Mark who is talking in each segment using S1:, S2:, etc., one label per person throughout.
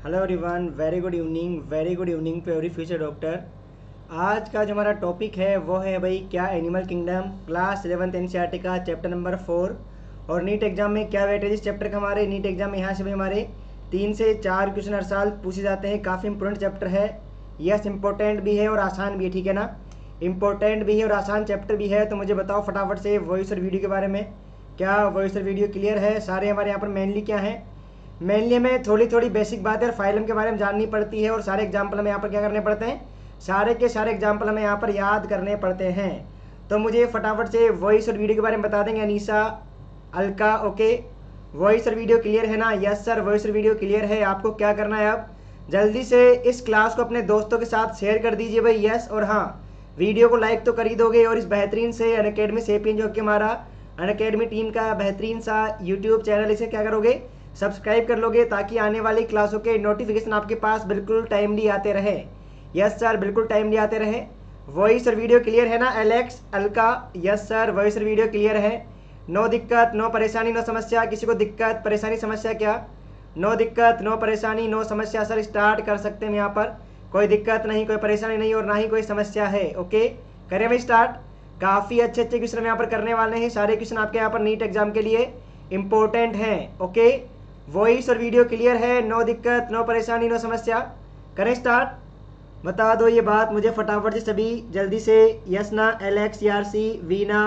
S1: Hello everyone, very good evening to every future doctor. आज का जो हमारा टॉपिक है वो है भाई क्या animal kingdom class 11th NCERT का चैप्टर नंबर 4। और नीट एग्जाम में क्या वेटेज इस चैप्टर का हमारे नीट एग्जाम में यहाँ से भी हमारे 3 से 4 क्वेश्चन हर साल पूछे जाते हैं। काफ़ी इंपॉर्टेंट चैप्टर है। यस, इंपॉर्टेंट भी है और आसान भी है, ठीक है ना। इंपॉर्टेंट भी है और आसान चैप्टर भी है। तो मुझे बताओ फटाफट से वॉइस और वीडियो के बारे में, क्या वॉइस और वीडियो क्लियर है? सारे हमारे यहाँ पर मेनली क्या है, मेनली हमें थोड़ी थोड़ी बेसिक बातें और फाइलम के बारे में जाननी पड़ती है और सारे एग्जाम्पल हमें यहाँ पर क्या करने पड़ते हैं, सारे के सारे एग्जाम्पल हमें यहाँ पर याद करने पड़ते हैं। तो मुझे फटाफट से वॉइस और वीडियो के बारे में बता देंगे अनीसा, अलका। ओके, वॉइस और वीडियो क्लियर है ना? यस सर, वॉइस और वीडियो क्लियर है। आपको क्या करना है, अब जल्दी से इस क्लास को अपने दोस्तों के साथ शेयर कर दीजिए भाई। यस, और हाँ, वीडियो को लाइक तो कर ही दोगे। और इस बेहतरीन से अनअकैडमी सेपियन जो कि हमारा अनअकैडमी टीम का बेहतरीन सा यूट्यूब चैनल, इसे क्या करोगे, सब्सक्राइब कर लोगे, ताकि आने वाली क्लासों के नोटिफिकेशन आपके पास बिल्कुल टाइमली आते रहे। यस सर, बिल्कुल टाइमली आते रहे। वॉइस और वीडियो क्लियर है ना Alex, Alka? Yes sir, voice और वीडियो क्लियर है। नो दिक्कत, नो परेशानी, नो समस्या। किसी को दिक्कत परेशानी समस्या क्या? नो दिक्कत, नो परेशानी, नो समस्या। सर स्टार्ट कर सकते हैं यहाँ पर, कोई दिक्कत नहीं, कोई परेशानी नहीं और ना ही कोई समस्या है। ओके, करें भाई स्टार्ट। काफ़ी अच्छे अच्छे क्वेश्चन हम यहाँ पर करने वाले हैं। सारे क्वेश्चन आपके यहाँ पर नीट एग्जाम के लिए इंपॉर्टेंट हैं। ओके, वॉइस और वीडियो क्लियर है, नो दिक्कत, नो परेशानी, नो समस्या। करें स्टार्ट। बता दो ये बात मुझे फटाफट से सभी, जल्दी से। यस ना एलेक्स, यारसी, वीना?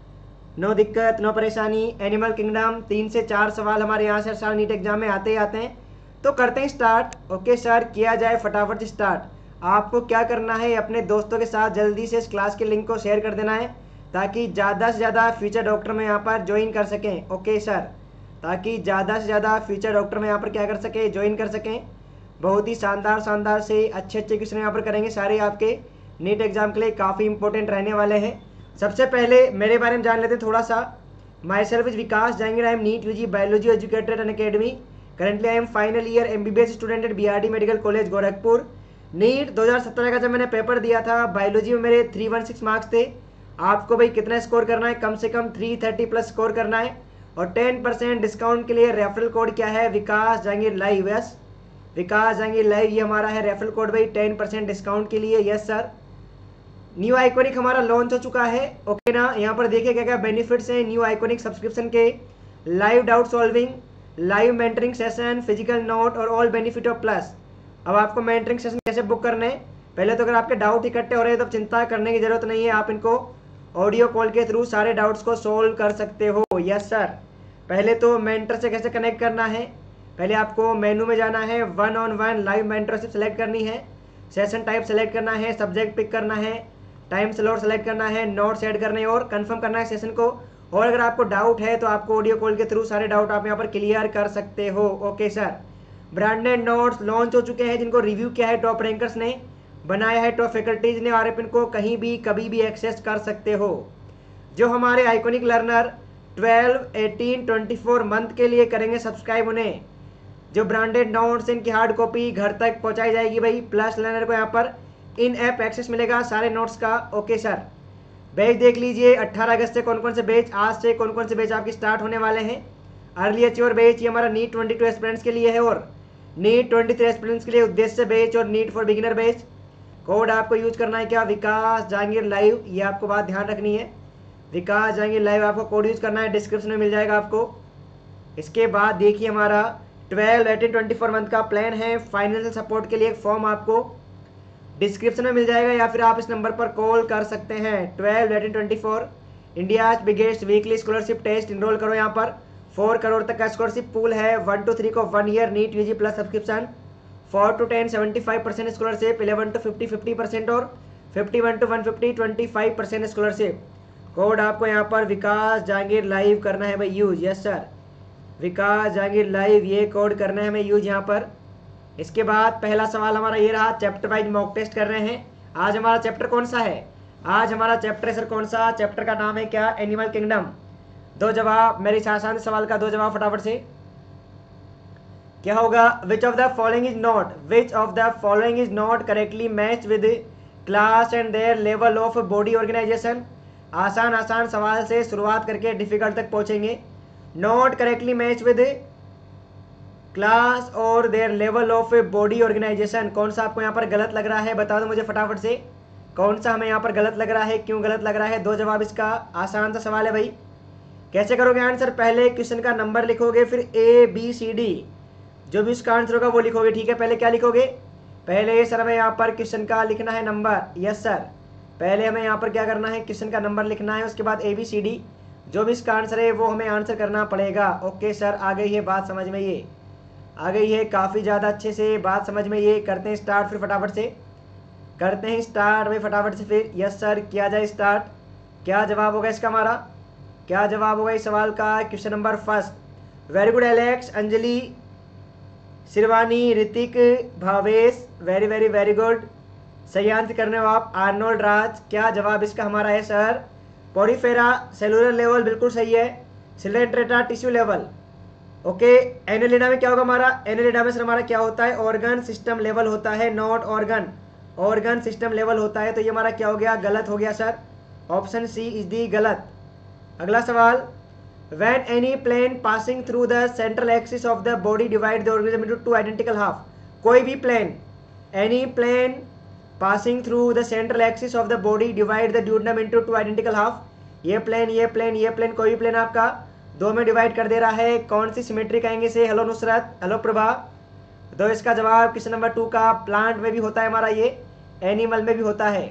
S1: नो दिक्कत, नो परेशानी। एनिमल किंगडम 3 से 4 सवाल हमारे यहाँ से हर साल नीट एग्जाम में आते ही आते हैं। तो करते हैं स्टार्ट। ओके सर, किया जाए फटाफट से स्टार्ट। आपको क्या करना है, अपने दोस्तों के साथ जल्दी से इस क्लास के लिंक को शेयर कर देना है, ताकि ज़्यादा से ज़्यादा फ्यूचर डॉक्टर में यहाँ पर ज्वाइन कर सकें। ओके सर, ताकि ज़्यादा से ज़्यादा फ्यूचर डॉक्टर में यहाँ पर क्या कर सके, ज्वाइन कर सकें। बहुत ही शानदार शानदार से अच्छे अच्छे क्वेश्चन यहाँ पर करेंगे, सारे आपके नीट एग्जाम के लिए काफ़ी इंपॉर्टेंट रहने वाले हैं। सबसे पहले मेरे बारे में जान लेते हैं थोड़ा सा। Myself is Vikas Jahangir, I am NEET UG biology educated an academy. Currently I am final year MBBS student at BRD medical college Gorakhpur. NEET 2017 का जब मैंने पेपर दिया था, बायोलॉजी में मेरे 316 मार्क्स थे। आपको भाई कितना स्कोर करना है, कम से कम 330 प्लस स्कोर करना है। और 10% डिस्काउंट के लिए रेफरल कोड क्या है, Vikas Jahangir live. Yes, Vikas Jahangir live ये हमारा है रेफरल कोड भाई, 10% डिस्काउंट के लिए। यस सर, न्यू आइकॉनिक हमारा लॉन्च हो चुका है। ओके ना, यहाँ पर देखिए क्या क्या बेनिफिट्स हैं न्यू आइकॉनिक सब्सक्रिप्शन के। Live doubt solving, live mentoring session, physical note और ऑल बेनिफिट ऑफ प्लस। अब आपको मेंटरिंग सेशन कैसे बुक करने हैं, पहले तो अगर आपके डाउट इकट्ठे हो रहे हैं तो चिंता करने की जरूरत नहीं है, आप इनको ऑडियो कॉल के थ्रू सारे डाउट्स को सोल्व कर सकते हो। यस सर, पहले तो मेंटर से कैसे कनेक्ट करना है, पहले आपको मेनू में जाना है, 1-on-1 लाइव मेंटरशिप सेलेक्ट करनी है, सेशन टाइप सेलेक्ट करना है, सब्जेक्ट पिक करना है, टाइम स्लॉट सेलेक्ट करना है, नोट्स ऐड करने और कंफर्म करना है सेशन को। और अगर आपको डाउट है तो आपको ऑडियो कॉल के थ्रू सारे डाउट आप यहाँ पर क्लियर कर सकते हो। Okay sir, branded notes launch हो चुके हैं, जिनको रिव्यू किया है टॉप रैंकर्स ने, बनाया है टॉप फैकल्टीज ने, और आप इनको कहीं भी कभी भी एक्सेस कर सकते हो। जो हमारे आइकॉनिक लर्नर 12, 18, 24 मंथ के लिए करेंगे सब्सक्राइब, उन्हें जो ब्रांडेड नोट्स इनकी हार्ड कॉपी घर तक पहुंचाई जाएगी भाई। प्लस लर्नर को यहाँ पर इन ऐप एक्सेस मिलेगा सारे नोट्स का। ओके सर, बैच देख लीजिए 18 अगस्त से कौन कौन से बैच, आज से कौन कौन से बैच आपके स्टार्ट होने वाले हैं। अर्ली अचीवर बैच ये हमारा नीट 22 एस्पिरेंट्स के लिए है, और नीट 23 एस्पिरेंट्स के लिए उद्देश्य बैच और NEET for beginner batch. Code आपको यूज करना है क्या, विकास जहांगीर लाइव, ये आपको बात ध्यान रखनी है। विकास जहांगीर लाइव आपको कोड यूज करना है, डिस्क्रिप्शन में मिल जाएगा आपको। इसके बाद देखिए हमारा 12, 18, 24 मंथ का प्लान है। फाइनेंशियल सपोर्ट के लिए एक फॉर्म आपको डिस्क्रिप्शन में मिल जाएगा, या फिर आप इस नंबर पर कॉल कर सकते हैं। 12, 18, 24 India biggest weekly scholarship test, enrol करो यहाँ पर। 4 करोड़ तक का स्कॉलरशिप पूल है। 1 to 3 को 1 year NEET UG plus subscription, 4 to 10 75% scholarship, 11 to 50 50%, और 51 to 150 25% स्कॉलरशिप। कोड आपको यहाँ पर विकास जहांगीर लाइव करना है भाई यूज। Yes sir, Vikas Jahangir live ये कोड करना है हमें यूज यहाँ पर। इसके बाद पहला सवाल हमारा ये रहा, चैप्टर वाइज मॉक टेस्ट कर रहे हैं। आज हमारा चैप्टर कौन सा है, आज हमारा चैप्टर है सर कौन सा, चैप्टर का नाम है क्या, एनिमल किंगडम। दो जवाब, मेरे आसान सवाल का दो जवाब फटाफट से। क्या होगा, which of the following is not, which of the following is not correctly match with class and their level of body organisation. आसान आसान सवाल से शुरुआत करके डिफिकल्ट तक पहुंचेंगे। Not correctly match with class और their level of body organisation. कौन सा आपको यहाँ पर गलत लग रहा है, बता दो मुझे फटाफट से। कौन सा हमें यहाँ पर गलत लग रहा है, क्यों गलत लग रहा है? दो जवाब इसका। आसान सा सवाल है भाई। कैसे करोगे आंसर? पहले क्वेश्चन का नंबर लिखोगे, फिर ABCD जो भी उसका आंसर होगा वो लिखोगे। ठीक है, पहले क्या लिखोगे? पहले सर हमें यहाँ पर क्वेश्चन का लिखना है नंबर। यस सर, पहले हमें यहाँ पर क्या करना है, क्वेश्चन का नंबर लिखना है, उसके बाद ABCD जो भी इसका आंसर है वो हमें आंसर करना पड़ेगा। ओके सर, आ गई है बात समझ में, ये आ गई है काफ़ी ज़्यादा अच्छे से बात समझ में। ये करते हैं स्टार्ट, फिर फटाफट से करते हैं स्टार्ट भाई, फटाफट से फिर। यस सर, किया जाए स्टार्ट। क्या जवाब होगा इसका हमारा? क्या जवाब होगा इस सवाल का? Question number first. Very good Alex, Anjali, Shirwani, Hrithik, Bhavesh, very very very good. सही आंसर करने हो आप। आर्नोल्ड राज, क्या जवाब इसका हमारा है सर? पोरीफेरा सेलुलर लेवल, बिल्कुल सही है। Coelenterata tissue level. Okay, annelida में क्या होगा हमारा? एनेलिडा में सर हमारा क्या होता है? ऑर्गन सिस्टम लेवल होता है, not organ. Organ system level होता है, तो ये हमारा क्या हो गया? गलत हो गया sir. Option C is the गलत। अगला सवाल। When any plane passing through the central axis of the body divide the organism into two identical half। कोई भी plane, any plane passing through the central axis of the body divide the duodenum into two identical half। ये plane, ये plane, ये plane, कोई भी plane आपका दो में डिवाइड कर दे रहा है, कौन सी सिमेट्री कहेंगे इसे? Hello Nusrat, hello Prabha. दो इसका जवाब क्वेश्चन नंबर 2 का। प्लांट में भी होता है हमारा ये, एनिमल में भी होता है।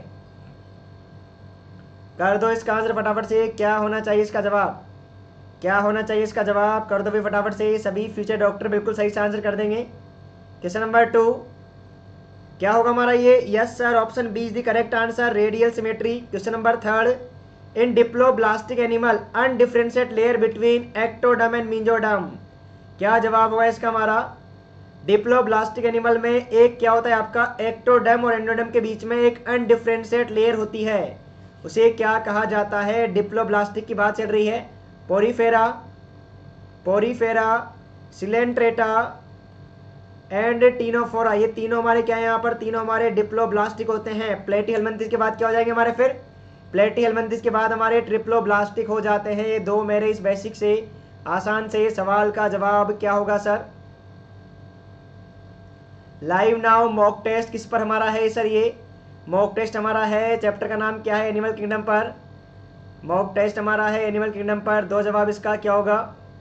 S1: कर दो इसका आंसर फटाफट से। क्या होना चाहिए इसका जवाब? क्या होना चाहिए इसका जवाब? कर दो भी फटाफट से। सभी फ्यूचर डॉक्टर बिल्कुल सही से आंसर कर देंगे। क्वेश्चन नंबर 2 क्या होगा हमारा ये? Yes sir, option B is the correct answer, radial symmetry. Question number 3। In diploblastic animal undifferentiated layer between ectoderm and mesoderm. क्या जवाब होगा इसका हमारा? डिप्लोब्लास्टिक एनिमल में एक क्या होता है आपका? एक्टोडर्म और एंडोडर्म के बीच में एक अनडिफरेंशिएट लेयर होती है, उसे क्या कहा जाता है? डिप्लोब्लास्टिक की बात चल रही है। Porifera, porifera, coelenterata and ctenophora, ये तीनों हमारे क्या है यहाँ पर? तीनों हमारे डिप्लोब्लास्टिक होते हैं। प्लेटीहेल्मिन्थिस के बाद क्या हो जाएंगे हमारे? फिर प्लेटीहेल्मिन्थिस के बाद हमारे ट्रिप्लोब्लास्टिक हो जाते हैं। ये दो मेरे इस बेसिक से आसान से सवाल का जवाब क्या होगा sir? Live now mock test किस पर हमारा है सर? ये मॉक टेस्ट हमारा है, चैप्टर का नाम क्या है? एनिमल किंगडम पर। मॉक टेस्ट हमारा है एनिमल किंगडम पर। दो जवाब इसका क्या होगा?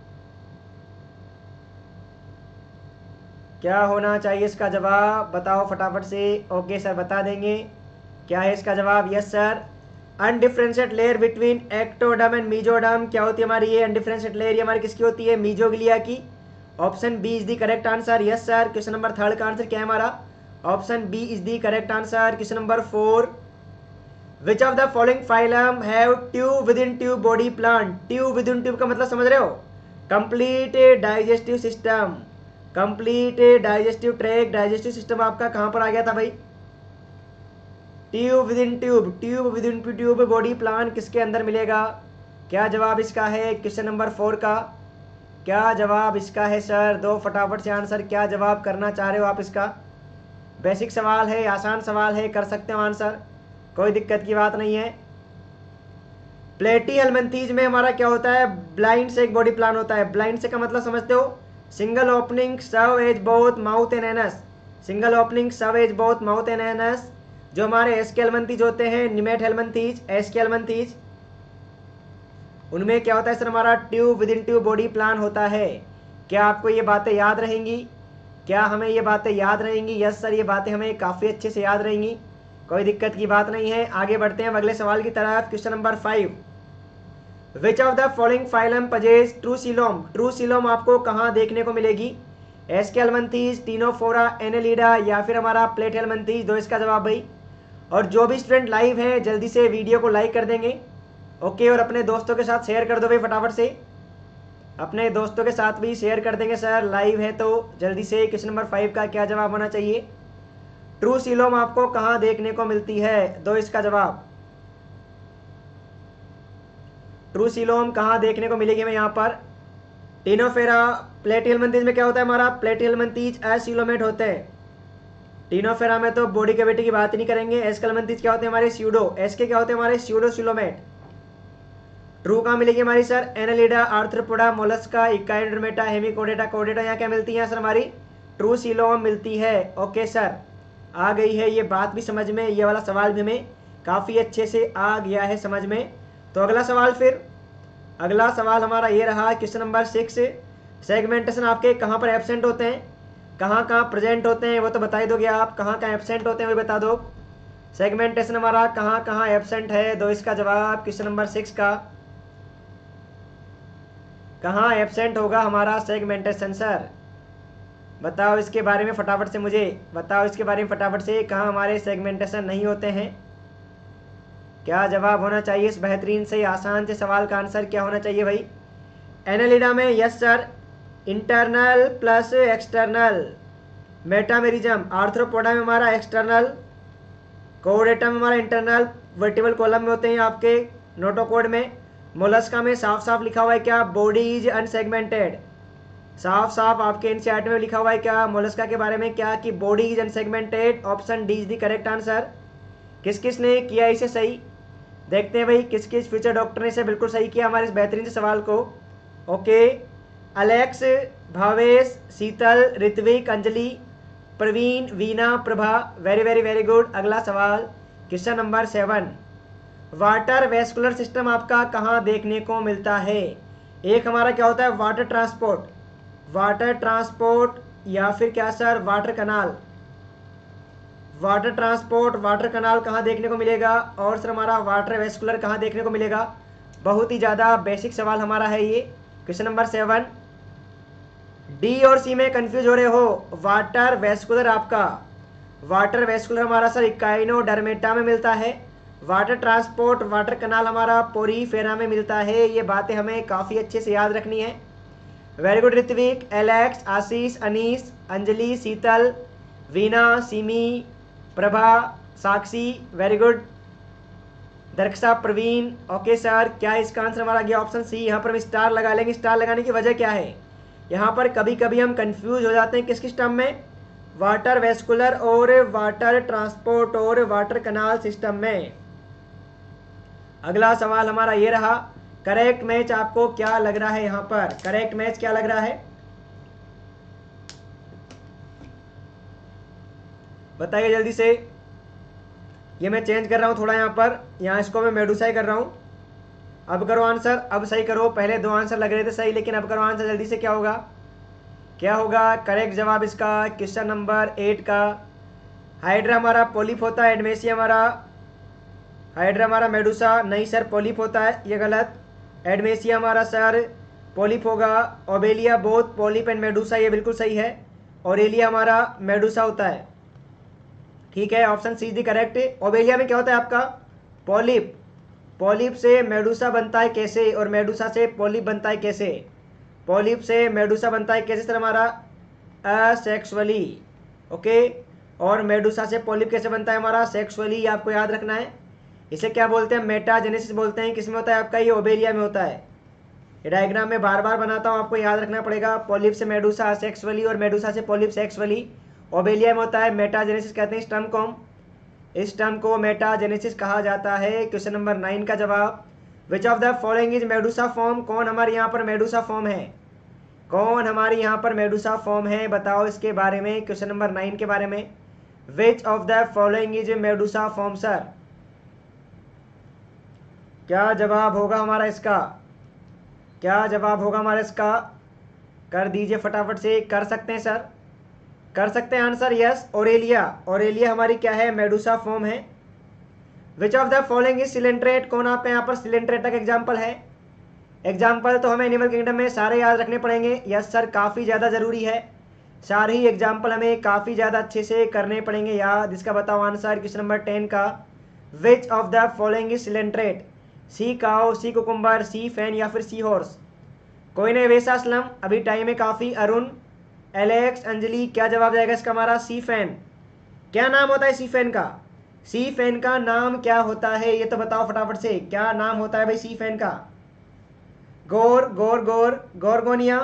S1: क्या होना चाहिए इसका जवाब? बताओ फटाफट से। ओके सर, बता देंगे। क्या है इसका जवाब? Yes sir, undifferentiated layer between ectoderm and mesoderm. क्या होती है हमारी ये अनडिफरेंशिएट लेयर? ये हमारी किसकी होती है? मीजोग्लिया की। Option B is the correct answer. Yes sir, question number 3 का आंसर क्या है हमारा? Option B is the correct answer. Question number 4। Which of the following phylum have tube within tube body plan. Tube within tube का मतलब समझ रहे हो? Complete digestive system, complete digestive tract, digestive system आपका कहां पर आ गया था भाई? Tube within tube, tube within tube body plan किसके अंदर मिलेगा? क्या जवाब इसका है क्वेश्चन नंबर 4 का? क्या जवाब इसका है सर? दो फटाफट से आंसर। क्या जवाब करना चाह रहे हो आप इसका? बेसिक सवाल है, आसान सवाल है, कर सकते हो आंसर, कोई दिक्कत की बात नहीं है। प्लेटीहेल्मिन्थीज में हमारा क्या होता है? ब्लाइंड से एक बॉडी प्लान होता है। ब्लाइंड से का मतलब समझते हो? Single opening serve as both mouth and anus. Single opening serve as both mouth and anus. जो हमारे एस्केल्मंथीज होते हैं, निमेटहेल्मिन्थीज, एस्केल्मंथीज, उनमें क्या होता है सर? हमारा tube within tube body plan होता है। क्या आपको ये बातें याद रहेंगी? क्या हमें ये बातें याद रहेंगी? यस सर, ये बातें हमें काफ़ी अच्छे से याद रहेंगी, कोई दिक्कत की बात नहीं है। आगे बढ़ते हैं अगले सवाल की तरफ। Question number 5। Which of the following phylum possess true coelom. True coelom आपको कहाँ देखने को मिलेगी? एस्केल्मंथीज, टीनोफोरा, एनेलिडा या फिर हमारा प्लेटीहेल्मिन्थीज। दो इसका जवाब भाई। और जो भी स्टूडेंट लाइव है जल्दी से वीडियो को लाइक कर देंगे। ओके, और अपने दोस्तों के साथ शेयर कर दो भाई फटाफट से। अपने दोस्तों के साथ भी शेयर कर देंगे सर, लाइव है तो जल्दी से। क्वेश्चन नंबर 5 का क्या जवाब होना चाहिए? ट्रूसिलोम आपको कहाँ देखने को मिलती है? दो इसका जवाब। ट्रूसिलोम कहाँ देखने को मिलेगी हमें यहाँ पर? टीनोफेरा, प्लेटीहेल्मिन्थीज में क्या होता है हमारा? प्लेटीहेल्मिन्थीज एसिलोमेट होते हैं। टीनोफेरा में तो बॉडी कैविटी की बात ही नहीं करेंगे। एस्केल्मंथीज क्या होते हैं हमारे? स्यूडो। एस्के क्या होते हैं हमारे? Pseudo coelomate. ट्रू कहाँ मिलेगी हमारी sir? Annelida, arthropoda, mollusca, echinodermata, hemichordata, कोडेटा, यहाँ क्या मिलती है सर हमारी? ट्रू सीलोम मिलती है। ओके सर, आ गई है ये बात भी समझ में, ये वाला सवाल भी हमें काफ़ी अच्छे से आ गया है समझ में। तो अगला सवाल फिर, अगला सवाल हमारा ये रहा क्वेश्चन नंबर 6। सेगमेंटेशन आपके कहाँ पर एब्सेंट होते हैं, कहाँ कहाँ प्रेजेंट होते हैं, वो तो बता ही दोगे आप। कहाँ कहाँ एब्सेंट होते हैं वो बता दो। सेगमेंटेशन हमारा कहाँ कहाँ एब्सेंट है, दो इसका जवाब क्वेश्चन नंबर 6 का। कहाँ एब्सेंट होगा हमारा सेगमेंटेशन सर? बताओ इसके बारे में फटाफट से, मुझे बताओ इसके बारे में फटाफट से, कहाँ हमारे सेगमेंटेशन नहीं होते हैं? क्या जवाब होना चाहिए इस बेहतरीन से आसान से सवाल का? आंसर क्या होना चाहिए भाई? एनालिडा में yes sir, internal plus external. Metamerism, arthropoda में हमारा एक्सटर्नल, कोडेटा में हमारा इंटरनल, वर्टिबल कॉलम में होते हैं आपके नोटोकोड में। मोलस्का में साफ साफ लिखा हुआ है क्या? Body is unsegmented. साफ साफ आपके एनसीईआरटी में लिखा हुआ है क्या मोलस्का के बारे में? क्या कि body is unsegmented. Option D is the correct answer. किस किस ने किया इसे सही? देखते हैं भाई किस किस फ्यूचर डॉक्टर ने इसे बिल्कुल सही किया हमारे इस बेहतरीन से सवाल को। Okay, Alex, Bhavesh, Sheetal, Ritwik, Anjali, Praveen, Veena, Prabha, very very very good. अगला सवाल question number 7। Water vascular system आपका कहाँ देखने को मिलता है? एक हमारा क्या होता है? वाटर ट्रांसपोर्ट, वाटर ट्रांसपोर्ट, या फिर क्या sir? Water canal. Water transport, water canal कहाँ देखने को मिलेगा? और सर हमारा वाटर वेस्कुलर कहाँ देखने को मिलेगा? बहुत ही ज़्यादा बेसिक सवाल हमारा है ये क्वेश्चन नंबर 7। डी और सी में कंफ्यूज हो रहे हो? वाटर वेस्कुलर आपका, वाटर वेस्कुलर हमारा सर इकाइनोडर्मेटा में मिलता है। वाटर ट्रांसपोर्ट, वाटर कनाल हमारा पोरीफेरा में मिलता है। ये बातें हमें काफ़ी अच्छे से याद रखनी है। Very good Ritwik, Alex, Ashish, Anees, Anjali, Sheetal, Veena, Simi, Prabha, Sakshi, very good. Darakhsha, Praveen. Okay sir, क्या इसका आंसर हमारा गया ऑप्शन सी? यहाँ पर हम स्टार लगा लेंगे। स्टार लगाने की वजह क्या है? यहाँ पर कभी कभी हम कंफ्यूज हो जाते हैं किस किस टर्म में? वाटर वेस्कुलर और वाटर ट्रांसपोर्ट और वाटर कनाल सिस्टम में। अगला सवाल हमारा ये रहा, करेक्ट मैच आपको क्या लग रहा है? यहाँ पर करेक्ट मैच क्या लग रहा है बताइए जल्दी से। ये मैं चेंज कर रहा हूँ थोड़ा, यहाँ पर, यहाँ इसको मैं मेडूसा ही कर रहा हूँ। अब करो आंसर, अब सही करो। पहले दो आंसर लग रहे थे सही, लेकिन अब करो आंसर जल्दी से। क्या होगा, क्या होगा करेक्ट जवाब इसका क्वेश्चन नंबर 8 का? हाइड्रा हमारा पोलिप होता है, एडमेसिया हमारा, हाइड्रा हमारा मेडूसा नहीं सर पोलिप होता है, ये गलत। एडमेसिया हमारा सर पोलिप होगा। Obelia both polyp and medusa, ये बिल्कुल सही है। ओरेलिया हमारा मेडूसा होता है। ठीक है, option C is the correct. Obelia में क्या होता है आपका? पॉलिप। पॉलिप से मेडूसा बनता है कैसे, और मेडूसा से पॉलिप बनता है कैसे? पॉलिप से मेडूसा बनता है कैसे सर हमारा? असेक्सुअली। ओके, और मेडूसा से पॉलिप कैसे बनता है हमारा? सेक्सुअली। आपको याद रखना है। इसे क्या बोलते हैं? मेटाजेनेसिस बोलते हैं। किसमें होता है आपका? ये ओबेलिया में होता है। ये डायग्राम में बार बार बनाता हूँ, आपको याद रखना पड़ेगा। पॉलिप से मेडूसा असेक्सुअली और मेडूसा से पॉलिप सेक्सुअली। ओबेलिया में होता है। मेटाजेनेसिस कहते हैं इस टर्म को। इस टर्म को मेटाजेनेसिस कहा जाता है। क्वेश्चन नंबर 9 का जवाब, which of the following is medusa form? कौन हमारे यहाँ पर मेडूसा फॉर्म है? कौन हमारे यहाँ पर मेडूसा फॉर्म है? बताओ इसके बारे में, क्वेश्चन नंबर 9 के बारे में। Which of the following is medusa form sir? क्या जवाब होगा हमारा इसका? क्या जवाब होगा हमारा इसका? कर दीजिए फटाफट से। कर सकते हैं सर, कर सकते हैं आंसर। Yes, Aurelia. ओरेलिया हमारी क्या है? मेडूसा फॉर्म है। Which of the following is coelenterate? कौन आपका यहाँ पर सिलेंट्रेट का एग्जाम्पल है? एग्जाम्पल तो हमें एनिमल किंगडम में सारे याद रखने पड़ेंगे। यस सर, काफ़ी ज़्यादा ज़रूरी है। सारे ही एग्जाम्पल हमें काफ़ी ज़्यादा अच्छे से करने पड़ेंगे याद। इसका बताओ आंसर क्वेश्चन नंबर 10 का। Which of the following is coelenterate? Sea cow, sea cucumber, sea fan, या फिर सी हॉर्स? कोई नहीं वैसा असलम, अभी टाइम है काफ़ी। अरुण, एलेक्स, अंजलि, क्या जवाब जाएगा इसका हमारा? Sea fan. क्या नाम होता है सी फैन का? सी फैन का नाम क्या होता है ये तो बताओ फटाफट से। क्या नाम होता है भाई सी फैन का? गोर, गोर, गोर, गोरगोनिया,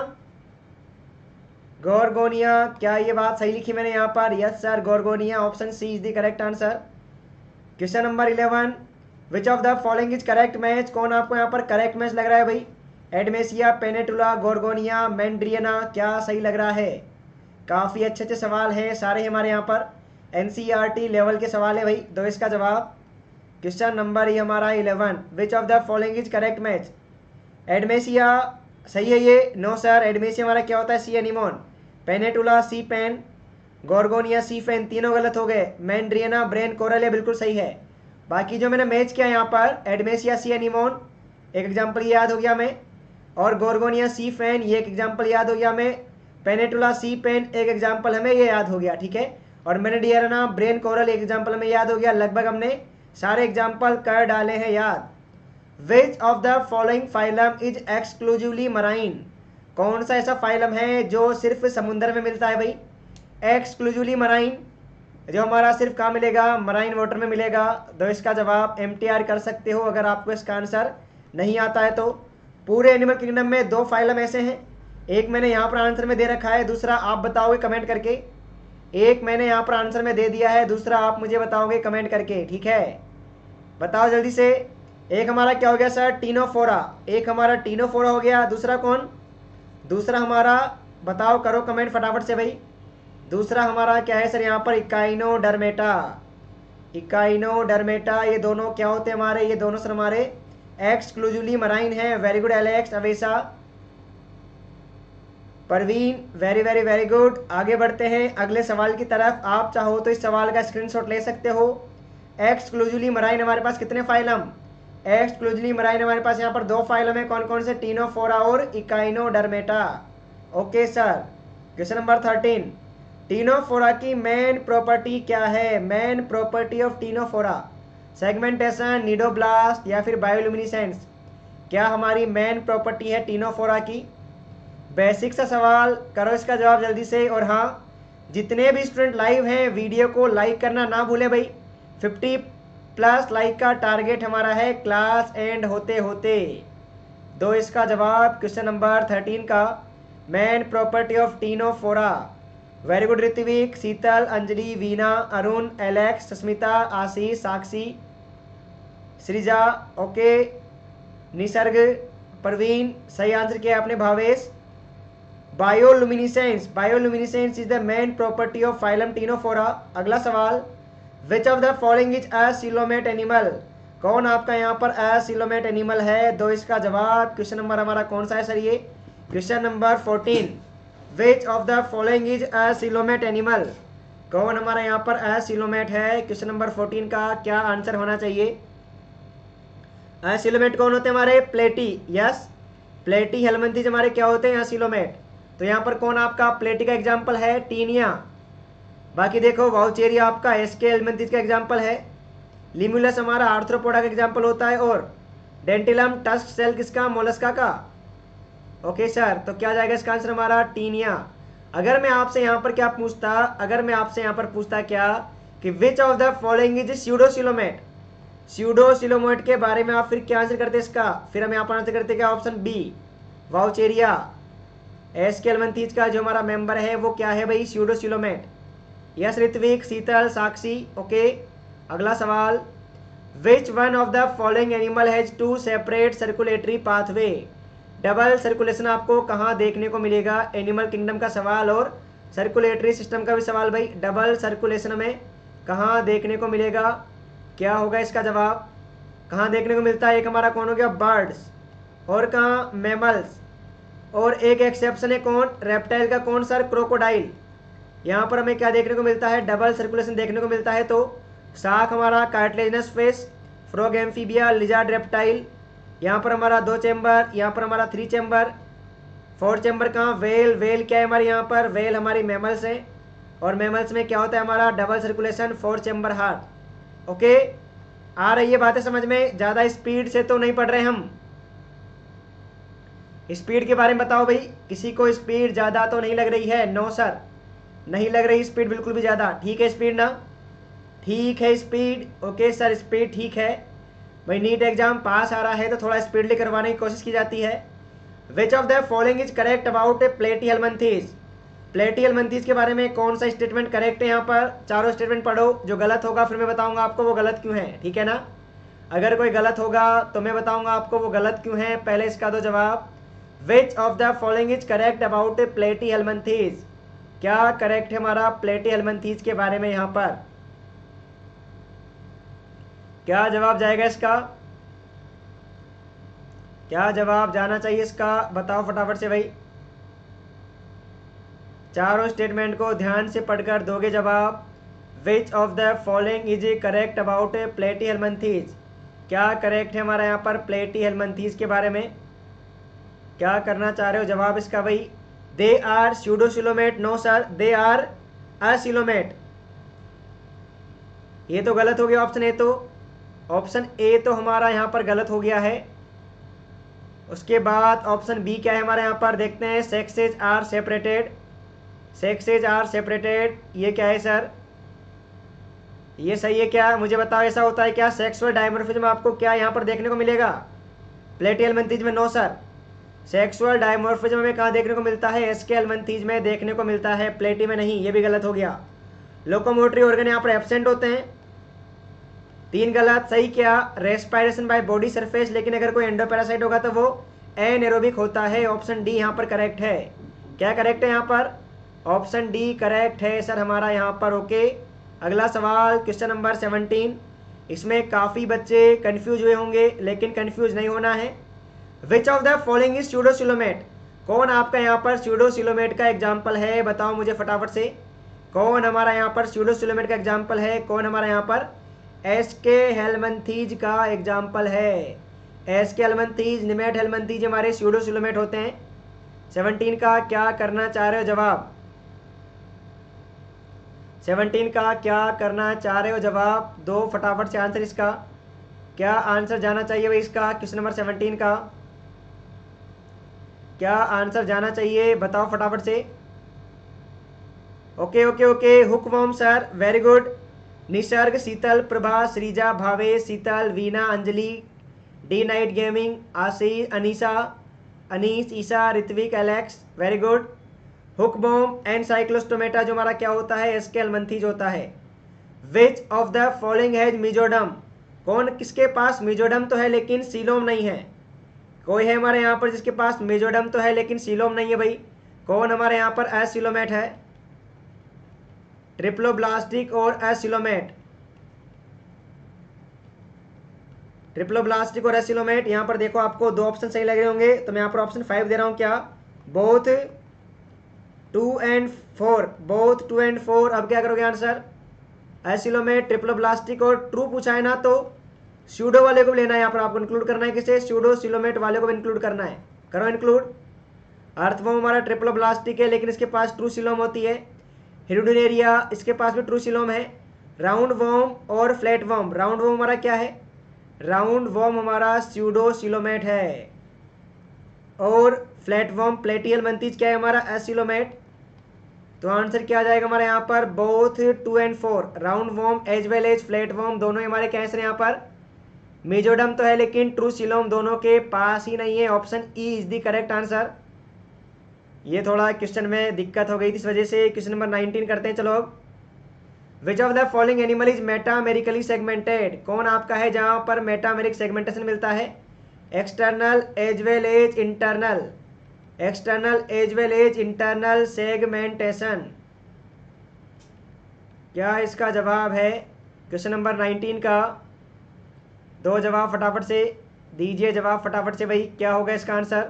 S1: गोरगोनिया। क्या ये बात सही लिखी मैंने यहाँ पर? Yes sir, gorgonia. Option C is the correct answer. Question number 11, which of the following is correct match, कौन आपको यहाँ पर करेक्ट मैच लग रहा है भाई? एडमेसिया, पेनेटुला, गोर्गोनिया, मैंड्रियना, क्या सही लग रहा है? काफ़ी अच्छे अच्छे सवाल हैं सारे हमारे यहाँ पर, एनसीईआरटी लेवल के सवाल है भाई। तो इसका जवाब क्वेश्चन नंबर ये हमारा 11, which of the following is correct match? Adamsia सही है ये? नो सर, एडमेसिया हमारा क्या होता है? सी एनिमोन। पेनेटुला सी पेन, गोर्गोनिया सी फेन, तीनों गलत हो गए। मैंड्रियना ब्रेन कोरल, ये बिल्कुल सही है। बाकी जो मैंने मैच किया यहाँ पर, एडमेसिया सी एनिमोन एक एग्जाम्पल याद हो गया मैं, और गोर्गोनिया सी फेन ये एक एग्जाम्पल याद हो गया मैं, पेनेटुला सी पेन एक एग्जाम्पल हमें ये याद हो गया, ठीक है। और मैंड्रियना ब्रेन कोरल एक एग्जाम्पल हमें याद हो गया। लगभग हमने सारे एग्जाम्पल कर डाले हैं याद। Which of the following phylum is exclusively marine, कौन सा ऐसा फाइलम है जो सिर्फ समुद्र में मिलता है भाई? एक्सक्लूसिवली मराइन, जो हमारा सिर्फ कहाँ मिलेगा? मराइन वाटर में मिलेगा। तो इसका जवाब MTR कर सकते हो अगर आपको इसका आंसर नहीं आता है तो। पूरे एनिमल किंगडम में 2 फाइलम ऐसे हैं, एक मैंने यहाँ पर आंसर में दे रखा है, दूसरा आप बताओगे कमेंट करके। एक मैंने यहाँ पर आंसर में दे दिया है, दूसरा आप मुझे बताओगे कमेंट करके, ठीक है? बताओ जल्दी से। एक हमारा क्या हो गया सर? टीनोफोरा, एक हमारा टीनोफोरा हो गया। दूसरा कौन? दूसरा हमारा बताओ, करो कमेंट फटाफट से भाई। दूसरा हमारा क्या है सर यहाँ पर? Echinodermata, echinodermata. ये दोनों क्या होते हैं हमारे? ये दोनों सर हमारे एक्सक्लूसिवली मराइन है। Very good Alex, Avesa, Parveen, very very very good. आगे बढ़ते हैं अगले सवाल की तरफ। आप चाहो तो इस सवाल का स्क्रीनशॉट ले सकते हो। एक्सक्लूसिवली मराइन हमारे पास कितने फाइलम? एक्सक्लूसिवली मराइन हमारे पास यहाँ पर 2 फाइलम है। कौन कौन से? टीनोफोरा और echinodermata. Okay sir. Question number 13, ctenophora की मेन प्रॉपर्टी क्या है? Main property of ctenophora, segmentation, cnidoblast या फिर बायोल्यूमिनेसेंस, क्या हमारी मेन प्रॉपर्टी है टीनोफोरा की? बेसिक सा सवाल, करो इसका जवाब जल्दी से। और हाँ, जितने भी स्टूडेंट लाइव हैं वीडियो को लाइक करना ना भूले भाई। 50+ लाइक का टारगेट हमारा है क्लास एंड होते होते। दो इसका जवाब क्वेश्चन नंबर 13 का, main property of ctenophora. Very good Ritwik, Sheetal, Anjali, Veena, Arun, Alex, Sasmita, Ashish, Sakshi, Srija, okay, Nisarg, Praveen, सही आंसर किया आपने Bhavesh. Bioluminescence, bioluminescence is the main property of phylum ctenophora. अगला सवाल, which of the following is a coelomate animal, कौन आपका यहाँ पर अ सिलोमेट एनिमल है? दो इसका जवाब। क्वेश्चन नंबर हमारा कौन सा है सर? ये question number 14, which of the following is a coelomate animal, कौन हमारा यहाँ पर अ सिलोमेट है? क्वेश्चन नंबर 14 का क्या आंसर होना चाहिए? अ सिलोमेट कौन होते हैं हमारे? प्लेटी, यस, प्लेटी हेलमिंथीज हमारे क्या होते हैं? A coelomate. तो यहाँ पर कौन आपका प्लेटी का एग्जाम्पल है? टीनिया। बाकी देखो, वाउचेरिया आपका एसके हेलमिंथीज का एग्जाम्पल है। लिमुलस हमारा आर्थ्रोपोडा का एग्जाम्पल होता है। और डेंटिलम टस्क सेल किसका? मोलस्का का। ओके सर, तो क्या जाएगा इसका आंसर हमारा? टीनिया। अगर मैं आपसे यहाँ पर क्या पूछता, अगर मैं आपसे यहाँ पर पूछता क्या कि which of the following is pseudocoelomate, pseudocoelomate के बारे में आप फिर क्या आंसर करते इसका? फिर हम यहाँ पर आंसर करते क्या? Option B, wuchereria. Aschelminthes का जो हमारा मेंबर है वो क्या है भाई? Pseudocoelomate. Yes Ritwik, Sheetal, Sakshi, okay. अगला सवाल, which one of the following animal has 2 separate circulatory pathway, double circulation आपको कहाँ देखने को मिलेगा? एनिमल किंगडम का सवाल और सर्कुलेटरी सिस्टम का भी सवाल भाई। डबल सर्कुलेशन में कहाँ देखने को मिलेगा? क्या होगा इसका जवाब? कहाँ देखने को मिलता है? एक हमारा कौन हो गया? बर्ड्स, और कहाँ? मैमल्स, और एक एक्सेप्शन है कौन? रेप्टाइल का। कौन सर? क्रोकोडाइल। यहाँ पर हमें क्या देखने को मिलता है? डबल सर्कुलेशन देखने को मिलता है। तो शार्क हमारा cartilaginous fish, frog amphibia, lizard reptile. यहाँ पर हमारा 2 चैम्बर, यहाँ पर हमारा 3 चैम्बर, 4 चैम्बर कहाँ? वेल, वेल क्या है हमारे यहाँ पर? वेल हमारी मैमल्स है, और मैमल्स में क्या होता है हमारा? Double circulation, 4 chamber heart. Okay, आ रही है बातें समझ में? ज़्यादा स्पीड से तो नहीं पढ़ रहे हम। स्पीड के बारे में बताओ भाई, किसी को स्पीड ज़्यादा तो नहीं लग रही है? नो सर, नहीं लग रही स्पीड बिल्कुल भी ज़्यादा। ठीक है स्पीड ना? ठीक है स्पीड, ओके सर, स्पीड ठीक है भाई। नीट एग्जाम पास आ रहा है तो थोड़ा स्पीडली करवाने की कोशिश की जाती है। Which of the following is correct about platyhelminthes, platyhelminthes के बारे में कौन सा स्टेटमेंट करेक्ट है? यहाँ पर चारों स्टेटमेंट पढ़ो, जो गलत होगा फिर मैं बताऊंगा आपको वो गलत क्यों है, ठीक है ना? अगर कोई गलत होगा तो मैं बताऊंगा आपको वो गलत क्यों है। पहले इसका दो जवाब। Which of the following is correct about platyhelminthes, क्या करेक्ट है हमारा प्लेटी हेलमंथीज के बारे में, यहाँ पर क्या जवाब जाएगा इसका, क्या जवाब जाना चाहिए इसका, बताओ फटाफट से भाई। चारों स्टेटमेंट को ध्यान से पढ़कर दोगे जवाब। Which of the following is correct about platyhelminthes, क्या करेक्ट है हमारा यहाँ पर प्लेटी हेलमंथीज के बारे में, क्या करना चाह रहे हो जवाब इसका भाई। They are pseudocoelomate, no sir, they are acoelomate. ये तो गलत हो गया ऑप्शन ए, तो ऑप्शन ए तो हमारा यहाँ पर गलत हो गया है। उसके बाद ऑप्शन बी क्या है हमारे यहाँ पर, देखते हैं। Sexes are separated, sexes are separated, ये क्या है सर, ये सही है क्या, मुझे बताओ ऐसा होता है क्या। सेक्सुअल डायमॉर्फिज्म आपको क्या यहाँ पर देखने को मिलेगा प्लेटी हेलमंथीज में, नो सर। सेक्सुअल डायमॉर्फिज्म में कहाँ देखने को मिलता है, एसके हेलमंथीज में देखने को मिलता है, प्लेटी में नहीं, ये भी गलत हो गया। लोकोमोटरी ऑर्गन यहाँ पर एब्सेंट होते हैं, 3 गलत। सही क्या, रेस्पायरेशन बाय बॉडी सरफेस, लेकिन अगर कोई एंडोपैरासाइट होगा तो वो एनेरोबिक होता है। ऑप्शन डी यहाँ पर करेक्ट है। क्या करेक्ट है यहाँ पर, ऑप्शन डी करेक्ट है सर हमारा यहाँ पर। ओके, अगला सवाल क्वेश्चन नंबर 17। इसमें काफ़ी बच्चे कंफ्यूज हुए होंगे, लेकिन कंफ्यूज नहीं होना है। Which of the following is pseudocoelomate, कौन आपका यहाँ पर स्यूडोसिलोमेट का एग्जाम्पल है, बताओ मुझे फटाफट से। कौन हमारा यहाँ पर स्यूडोसिलोमेट का एग्जाम्पल है, कौन हमारा यहाँ पर एसके हेलमंथीज का एग्जाम्पल है। एसके हेलमंथीज, निमेट हेलमंथीज हमारे स्यूडोसिलोमेट होते हैं। 17 का क्या करना चाह रहे हो जवाब, 17 का क्या करना चाह रहे हो जवाब, दो फटाफट से आंसर इसका। क्या आंसर जाना चाहिए भाई इसका, क्वेश्चन नंबर 17 का क्या आंसर जाना चाहिए, बताओ फटाफट से। Okay okay okay, hookworm sir, very good. Nisarg, Sheetal, Prabha, Shreeja, Bhavesh, Sheetal, Veena, Anjali, D night gaming, Ashish, Anisa, Anees, Isha, Ritvik, Alex, very good. Hookworm and Cyclostomata जो हमारा क्या होता है, एसके हेलमंथीज होता है। Which of the following has mesoderm, कौन किसके पास मीजोडम तो है लेकिन सीलोम नहीं है। कोई है हमारे यहाँ पर जिसके पास मीजोडम तो है लेकिन सीलोम नहीं है भाई, कौन हमारे यहाँ पर एसिलोमेट है, ट्रिप्लोब्लास्टिक और एसिलोमेट, ट्रिप्लोब्लास्टिक और एसिलोमेट। यहाँ पर देखो आपको दो ऑप्शन सही लग रहे होंगे, तो मैं यहाँ पर ऑप्शन 5 दे रहा हूँ, क्या बोथ 2 and 4, बोथ 2 and 4। अब क्या करोगे आंसर, एसिलोमेट, ट्रिप्लोब्लास्टिक और ट्रू पूछा है ना, तो स्यूडो वाले को भी लेना है, यहाँ पर आपको इंक्लूड करना है, किसे, स्यूडो सिलोमेट वाले को भी इंक्लूड करना है, करो इंक्लूड। अर्थवॉर्म हमारा ट्रिप्लोब्लास्टिक है लेकिन इसके पास ट्रू सिलोम होती है। हिरुडिनेरिया, इसके पास भी ट्रू सिलोम है। राउंड वॉर्म और फ्लैट वॉर्म, राउंड वॉर्म हमारा क्या है, राउंड वॉर्म हमारा स्यूडो सिलोमेट है, और फ्लैट वॉर्म प्लेटी हेलमंथीज क्या है हमारा, एसिलोमेट। तो आंसर क्या आ जाएगा हमारे यहाँ पर, both 2 and 4, round worm as well as flat worm दोनों हमारे कैसे यहाँ पर मेजोडम तो है लेकिन ट्रू सिलोम दोनों के पास ही नहीं है। Option E is the correct answer. ये थोड़ा क्वेश्चन में दिक्कत हो गई थी, इस वजह से क्वेश्चन नंबर 19 करते हैं। चलो अब, which of the following animal is metamerically segmented, कौन आपका है जहाँ पर मेटामेरिक सेगमेंटेशन मिलता है, external as well as internal, external as well as internal segmentation. क्या इसका जवाब है क्वेश्चन नंबर 19 का, दो जवाब फटाफट से दीजिए, जवाब फटाफट से भाई, क्या होगा इसका आंसर।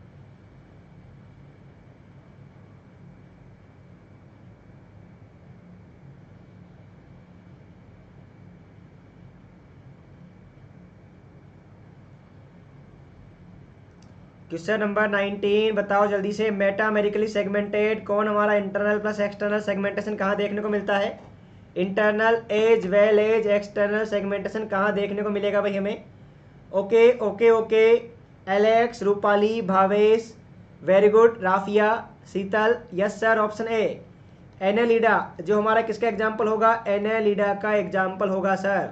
S1: क्वेश्चन नंबर 19 बताओ जल्दी से, मेटामेरिकली सेगमेंटेड, कौन हमारा इंटरनल प्लस एक्सटर्नल सेगमेंटेशन कहाँ देखने को मिलता है, internal as well as external segmentation कहाँ देखने को मिलेगा भाई हमें। Okay okay okay, Alex, Rupali, Bhavesh, very good, Rafia, Sheetal, yes sir, option A Annelida जो हमारा किसका एग्जाम्पल होगा, एनेलिडा का एग्जाम्पल होगा sir.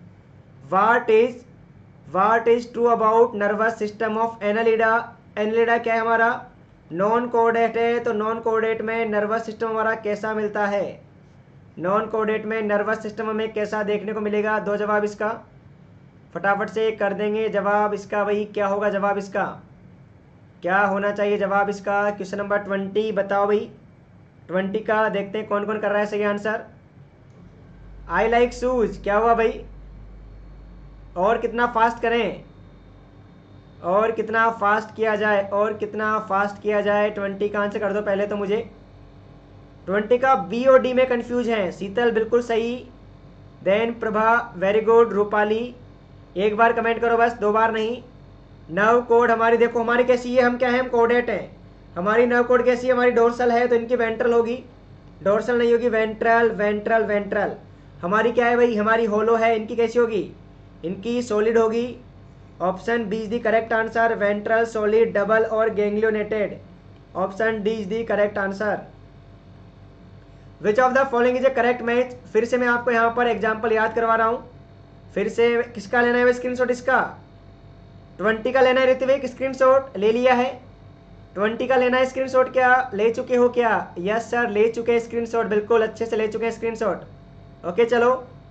S1: What is true about nervous system of Annelida, Annelida क्या है हमारा, नॉन कोऑर्डिनेट है, तो नॉन कोऑर्डिनेट में नर्वस सिस्टम हमारा कैसा मिलता है, नॉन कोऑर्डिनेट में नर्वस सिस्टम हमें कैसा देखने को मिलेगा, दो जवाब इसका फटाफट से कर देंगे जवाब इसका। भाई क्या होगा जवाब इसका, क्या होना चाहिए जवाब इसका? क्वेश्चन नंबर 20 बताओ भाई। 20 का देखते हैं कौन कौन कर रहा है सही आंसर। आई लाइक शूज, क्या हुआ भाई? और कितना फास्ट करें, और कितना फास्ट किया जाए, और कितना फास्ट किया जाए? 20 का आंसर कर दो पहले तो मुझे। 20 का बी और डी में कंफ्यूज हैं। शीतल बिल्कुल सही, then Prabha very good, Rupali एक बार कमेंट करो बस, 2 बार नहीं। नव कोड हमारी देखो, हमारी कैसी है, हम क्या है, हम कोडेट हैं। हमारी नव कोड कैसी है, हमारी डोर्सल है, तो इनकी वेंट्रल होगी, डोर्सल नहीं होगी, वेंट्रल वेंट्रल वेंट्रल। हमारी क्या है भाई, हमारी होलो है, इनकी कैसी होगी, इनकी सॉलिड होगी। Option B is the correct answer, ventral solid double और ganglionated. Option D is the correct answer. Which of the following is a correct match? फिर से मैं आपको यहाँ पर एग्जाम्पल याद करवा रहा हूँ। फिर से किसका लेना है स्क्रीनशॉट? इसका 20 का लेना है ऋत्विक, स्क्रीनशॉट ले लिया है? 20 का लेना है स्क्रीनशॉट, क्या ले चुके हो क्या? यस सर ले चुके हैं स्क्रीनशॉट, बिल्कुल अच्छे से ले चुके हैं स्क्रीनशॉट। ओके चलो,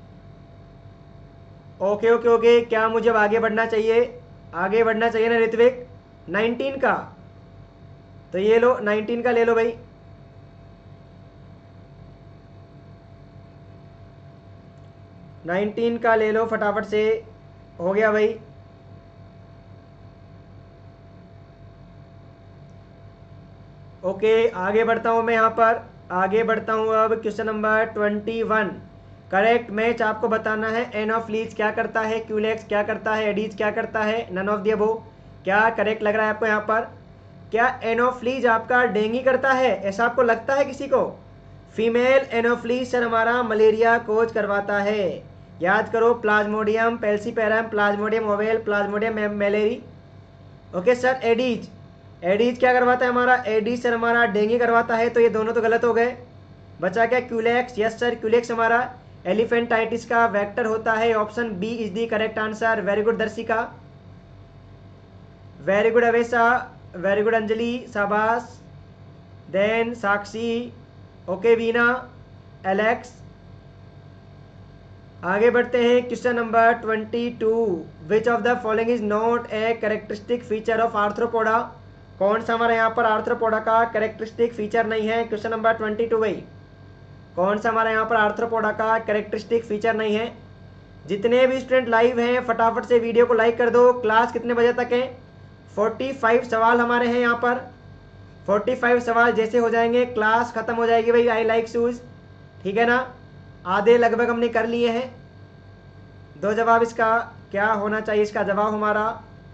S1: ओके ओके ओके। क्या मुझे अब आगे बढ़ना चाहिए, आगे बढ़ना चाहिए ना ऋत्विक? 19 का, तो ये लो 19 का ले लो भाई। 19 का ले लो फटाफट से, हो गया भाई। ओके आगे बढ़ता हूँ मैं यहाँ पर, आगे बढ़ता हूँ अब। क्वेश्चन नंबर 21, करेक्ट मैच आपको बताना है। एन ऑफ लीज क्या करता है, क्यूलेक्स क्या करता है, एडीज क्या करता है, नन ऑफ द अबव। क्या करेक्ट लग रहा है आपको यहाँ पर? क्या एनोफ्लीज आपका डेंगी करता है, ऐसा आपको लगता है किसी को? फीमेल एनोफ्लीज सर हमारा मलेरिया कोज करवाता है। याद करो, Plasmodium falciparum, Plasmodium ovale, Plasmodium malariae. Okay sir Aedes, Aedes क्या करवाता है हमारा? एडीज सर हमारा डेंगी करवाता है, तो ये दोनों तो गलत हो गए। बचा क्या? क्यूलेक्स, यस सर क्यूलेक्स हमारा एलिफेंटाइटिस का वेक्टर होता है। Option B is the correct answer. Very good Darshika, very good Avesha, very good Anjali, शाबाश। Then Sakshi, okay Veena, Alex. आगे बढ़ते हैं। Question number 22, which of the following is not a characteristic feature of Arthropoda? कौन सा हमारा यहाँ पर आर्थ्रोपोडा का कैरेक्टरिस्टिक फीचर नहीं है? क्वेश्चन नंबर 22 भाई, कौन सा हमारा यहाँ पर आर्थ्रोपोडा का कैरेक्टरिस्टिक फीचर नहीं है? जितने भी स्टूडेंट लाइव हैं फटाफट से वीडियो को लाइक कर दो। क्लास कितने बजे तक है? 45 सवाल हमारे हैं यहाँ पर। 45 सवाल जैसे हो जाएंगे क्लास खत्म हो जाएगी भाई। आई लाइक शूज, ठीक है ना? आधे लगभग हमने कर लिए हैं। 2 जवाब इसका क्या होना चाहिए, इसका जवाब हमारा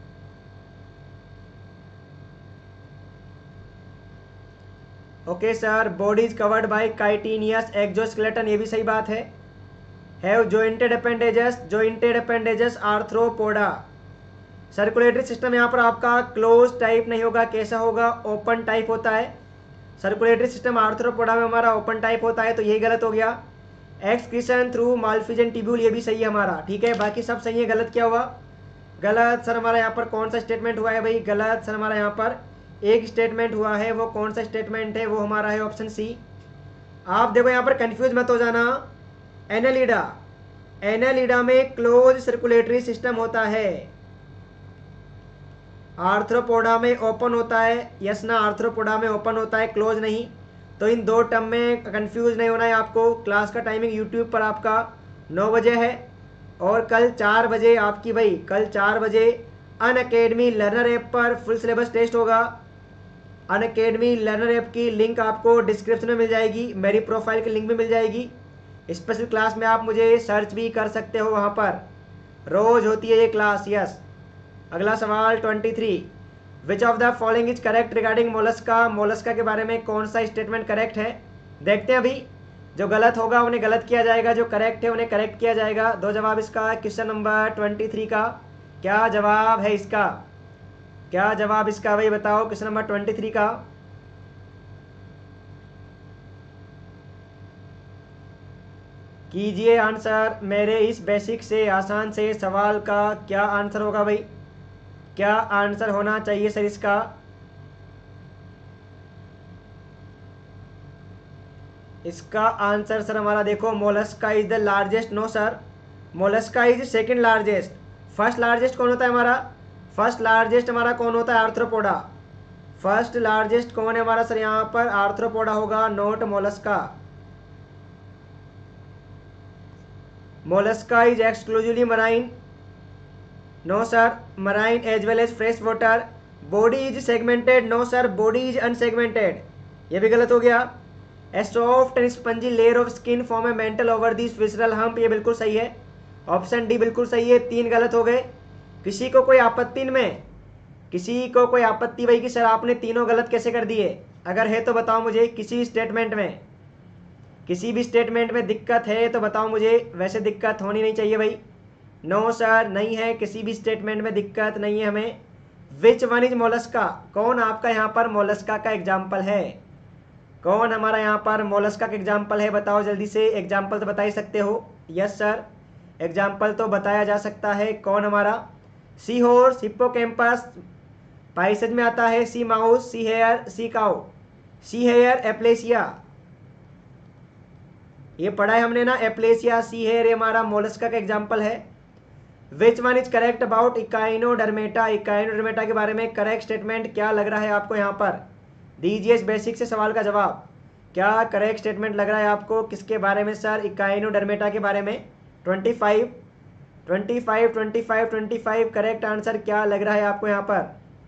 S1: okay sir, body is covered by chitinous exoskeleton, ये भी सही बात है। Have jointed appendages, jointed appendages Arthropoda. Circulatory system यहाँ पर आपका क्लोज टाइप नहीं होगा, कैसा होगा? ओपन टाइप होता है। सर्कुलेटरी सिस्टम आर्थ्रोपोडा में हमारा ओपन टाइप होता है, तो यही गलत हो गया। एक्सक्रीशन थ्रू माल्फिजन टिब्यूल, ये भी सही है हमारा, ठीक है। बाकी सब सही है, गलत क्या हुआ? गलत सर हमारा यहाँ पर कौन सा स्टेटमेंट हुआ है भाई? गलत सर हमारा यहाँ पर एक स्टेटमेंट हुआ है, वो कौन सा स्टेटमेंट है? वो हमारा है ऑप्शन सी। आप देखो यहाँ पर कंफ्यूज मत हो जाना। एनालिडा, एनालिडा में क्लोज सर्कुलेटरी सिस्टम होता है, आर्थ्रोपोडा में ओपन होता है। यस ना, आर्थ्रोपोडा में ओपन होता है, क्लोज नहीं। तो इन 2 टर्म में कंफ्यूज नहीं होना है आपको। क्लास का टाइमिंग यूट्यूब पर आपका 9 बजे है, और कल 4 बजे आपकी भाई, कल 4 बजे अनअकैडमी लर्नर ऐप पर फुल सिलेबस टेस्ट होगा। अनअकैडमी लर्नर ऐप की लिंक आपको डिस्क्रिप्शन में मिल जाएगी, मेरी प्रोफाइल की लिंक भी मिल जाएगी। स्पेशल क्लास में आप मुझे सर्च भी कर सकते हो, वहाँ पर रोज होती है ये क्लास। यस, अगला सवाल 23, which of the following is correct regarding Mollusca? Mollusca के बारे में कौन सा स्टेटमेंट करेक्ट है? देखते हैं अभी। जो गलत होगा उन्हें गलत किया जाएगा, जो करेक्ट है उन्हें करेक्ट किया जाएगा। 2 जवाब इसका। क्वेश्चन नंबर 23 का क्या जवाब है इसका? क्या जवाब इसका भाई बताओ, क्वेश्चन नंबर 23 का? कीजिए आंसर। मेरे इस बेसिक से आसान से सवाल का क्या आंसर होगा भाई? क्या आंसर होना चाहिए सर इसका? इसका आंसर सर हमारा देखो, Mollusca is the largest. No sir, Mollusca is second largest. First largest कौन होता है हमारा? फर्स्ट लार्जेस्ट हमारा कौन होता है? आर्थ्रोपोडा। फर्स्ट लार्जेस्ट कौन है हमारा सर यहाँ पर? आर्थ्रोपोडा होगा, not Mollusca. Mollusca is exclusively marine. No sir, marine as well as fresh water. Body is segmented. No sir, body is unsegmented. ये भी गलत हो गया। A soft and spongy layer of skin form a mantle over this visceral hump. ये बिल्कुल सही है, option D बिल्कुल सही है। 3 गलत हो गए। किसी को कोई आपत्ति इनमें? किसी को कोई आपत्ति भाई कि सर आपने तीनों गलत कैसे कर दिए? अगर है तो बताओ मुझे। किसी स्टेटमेंट में, किसी भी स्टेटमेंट में दिक्कत है तो बताओ मुझे। वैसे दिक्कत होनी नहीं चाहिए भाई। नो सर, नहीं है, किसी भी स्टेटमेंट में दिक्कत नहीं है हमें। Which one is Mollusca? कौन आपका यहाँ पर मोलस्का का एग्जाम्पल है? कौन हमारा यहाँ पर मोलस्का का एग्जाम्पल है? बताओ जल्दी से। एग्जाम्पल तो बता ही सकते हो। यस सर, एग्जाम्पल तो बताया जा सकता है। कौन हमारा? सी हॉर्स, हिप्पोकैम्पस, पाइसेज में आता है। Sea mouse, sea hare, sea cow, sea hare, Aplysia. ये पढ़ा है हमने ना, एप्लेसिया, सी हेयर, ये हमारा मोलस्का का एग्जाम्पल है। Which one is correct about Echinodermata? Echinodermata के बारे में करेक्ट स्टेटमेंट क्या लग रहा है आपको? यहाँ पर दीजिए इस बेसिक से सवाल का जवाब। क्या करेक्ट स्टेटमेंट लग रहा है आपको? किसके बारे में सर? इकाइनोडर्मेटा के बारे में। 25 25 25 25 करेक्ट आंसर क्या लग रहा है आपको यहाँ पर?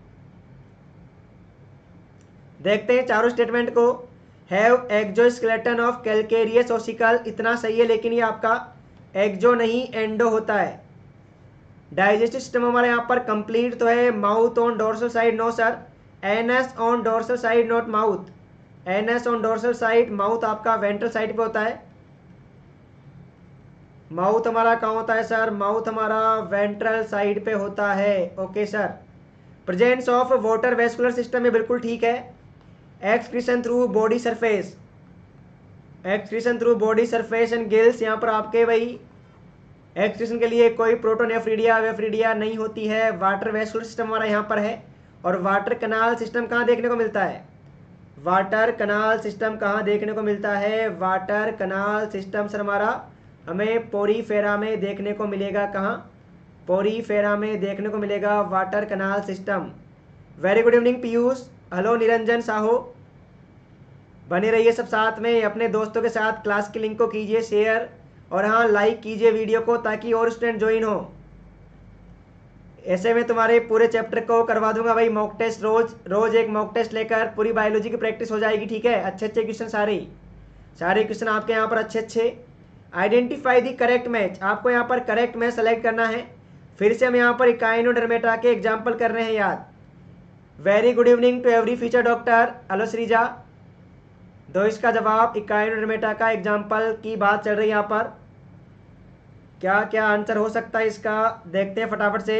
S1: देखते हैं चारों स्टेटमेंट को। Have exoskeleton of calcareous ossicle, इतना सही है, लेकिन ये आपका एक्जो नहीं एंडो होता है। डाइजेस्टिव सिस्टम हमारे यहाँ पर कंप्लीट तो है। Mouth on dorsal side? No sir, anus on dorsal side not mouth. Anus on dorsal side, mouth आपका वेंट्रल साइड पे होता है। माउथ हमारा कहाँ होता है सर? माउथ हमारा वेंट्रल साइड पे होता है। Okay sir. Presence of water vascular system, ये बिल्कुल ठीक है। Excretion through body surface, excretion through body surface and gills, यहाँ पर आपके भाई एक्सक्रीशन के लिए कोई प्रोटोनेफ्रीडिया वेफ्रीडिया नहीं होती है। वाटर वेस्कुलर सिस्टम हमारा यहाँ पर है। और वाटर कनाल सिस्टम कहाँ देखने को मिलता है? वाटर कनाल सिस्टम कहाँ देखने को मिलता है? वाटर कनाल सिस्टम सर हमारा हमें पोरीफेरा में देखने को मिलेगा। कहाँ? पोरीफेरा में देखने को मिलेगा water canal system. Very good evening Piyush. Hello Niranjan Sahoo. बने रहिए सब साथ में। अपने दोस्तों के साथ क्लास की लिंक को कीजिए शेयर, और हाँ लाइक कीजिए वीडियो को, ताकि और स्टूडेंट ज्वाइन हो। ऐसे में तुम्हारे पूरे चैप्टर को करवा दूंगा भाई मॉक टेस्ट। रोज एक मॉक टेस्ट लेकर पूरी बायोलॉजी की प्रैक्टिस हो जाएगी। ठीक है, अच्छे अच्छे क्वेश्चन, सारे क्वेश्चन आपके यहाँ पर अच्छे अच्छे। आइडेंटिफाई द करेक्ट मैच, आपको यहाँ पर करेक्ट मैच सेलेक्ट करना है। फिर से हम यहाँ पर इकाइनोडर्मेटा के एग्जाम्पल कर रहे हैं याद। Very good evening to every future doctor. Hello Shreeja. दो इसका जवाब। इकाइनोडर्मेटा का एग्जाम्पल की बात चल रही है यहाँ पर। क्या क्या आंसर हो सकता है इसका, देखते हैं फटाफट से।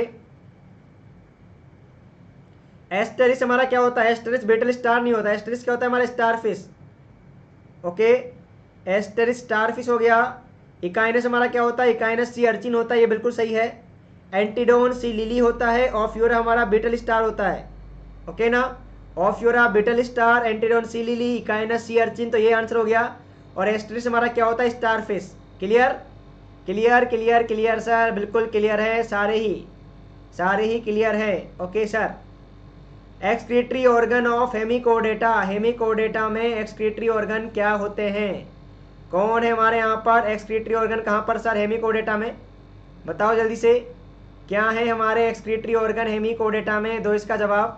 S1: एस्टेरिस हमारा क्या होता है? एस्टेरिस बेटल स्टार नहीं होता। एस्टेरिस क्या होता है हमारा? Star fish. Okay, Asterias star fish हो गया। इकाइनस हमारा क्या होता है? इकाइनस सी अर्चिन होता है, ये बिल्कुल सही है। एंटीडोन सी लिली होता है। ऑफ्यूरा हमारा बेटल स्टार होता है। ओके ना, Ophiura brittle star, Antedon sea lily, Echinus sea urchin, तो ये आंसर हो गया। और एस्टेरिस हमारा क्या होता है? Star fish. Clear clear clear clear sir, बिल्कुल क्लियर है। सारे ही क्लियर है। Okay sir. Excretory organ of Hemichordata, Hemichordata में एक्सक्रीटरी ऑर्गन क्या होते हैं? कौन है हमारे यहाँ पर एक्सक्रीटरी ऑर्गन? कहाँ पर सर? हेमिकोडेटा में। बताओ जल्दी से, क्या है हमारे एक्सक्रीटरी ऑर्गन हेमिकोडेटा में? दो इसका जवाब,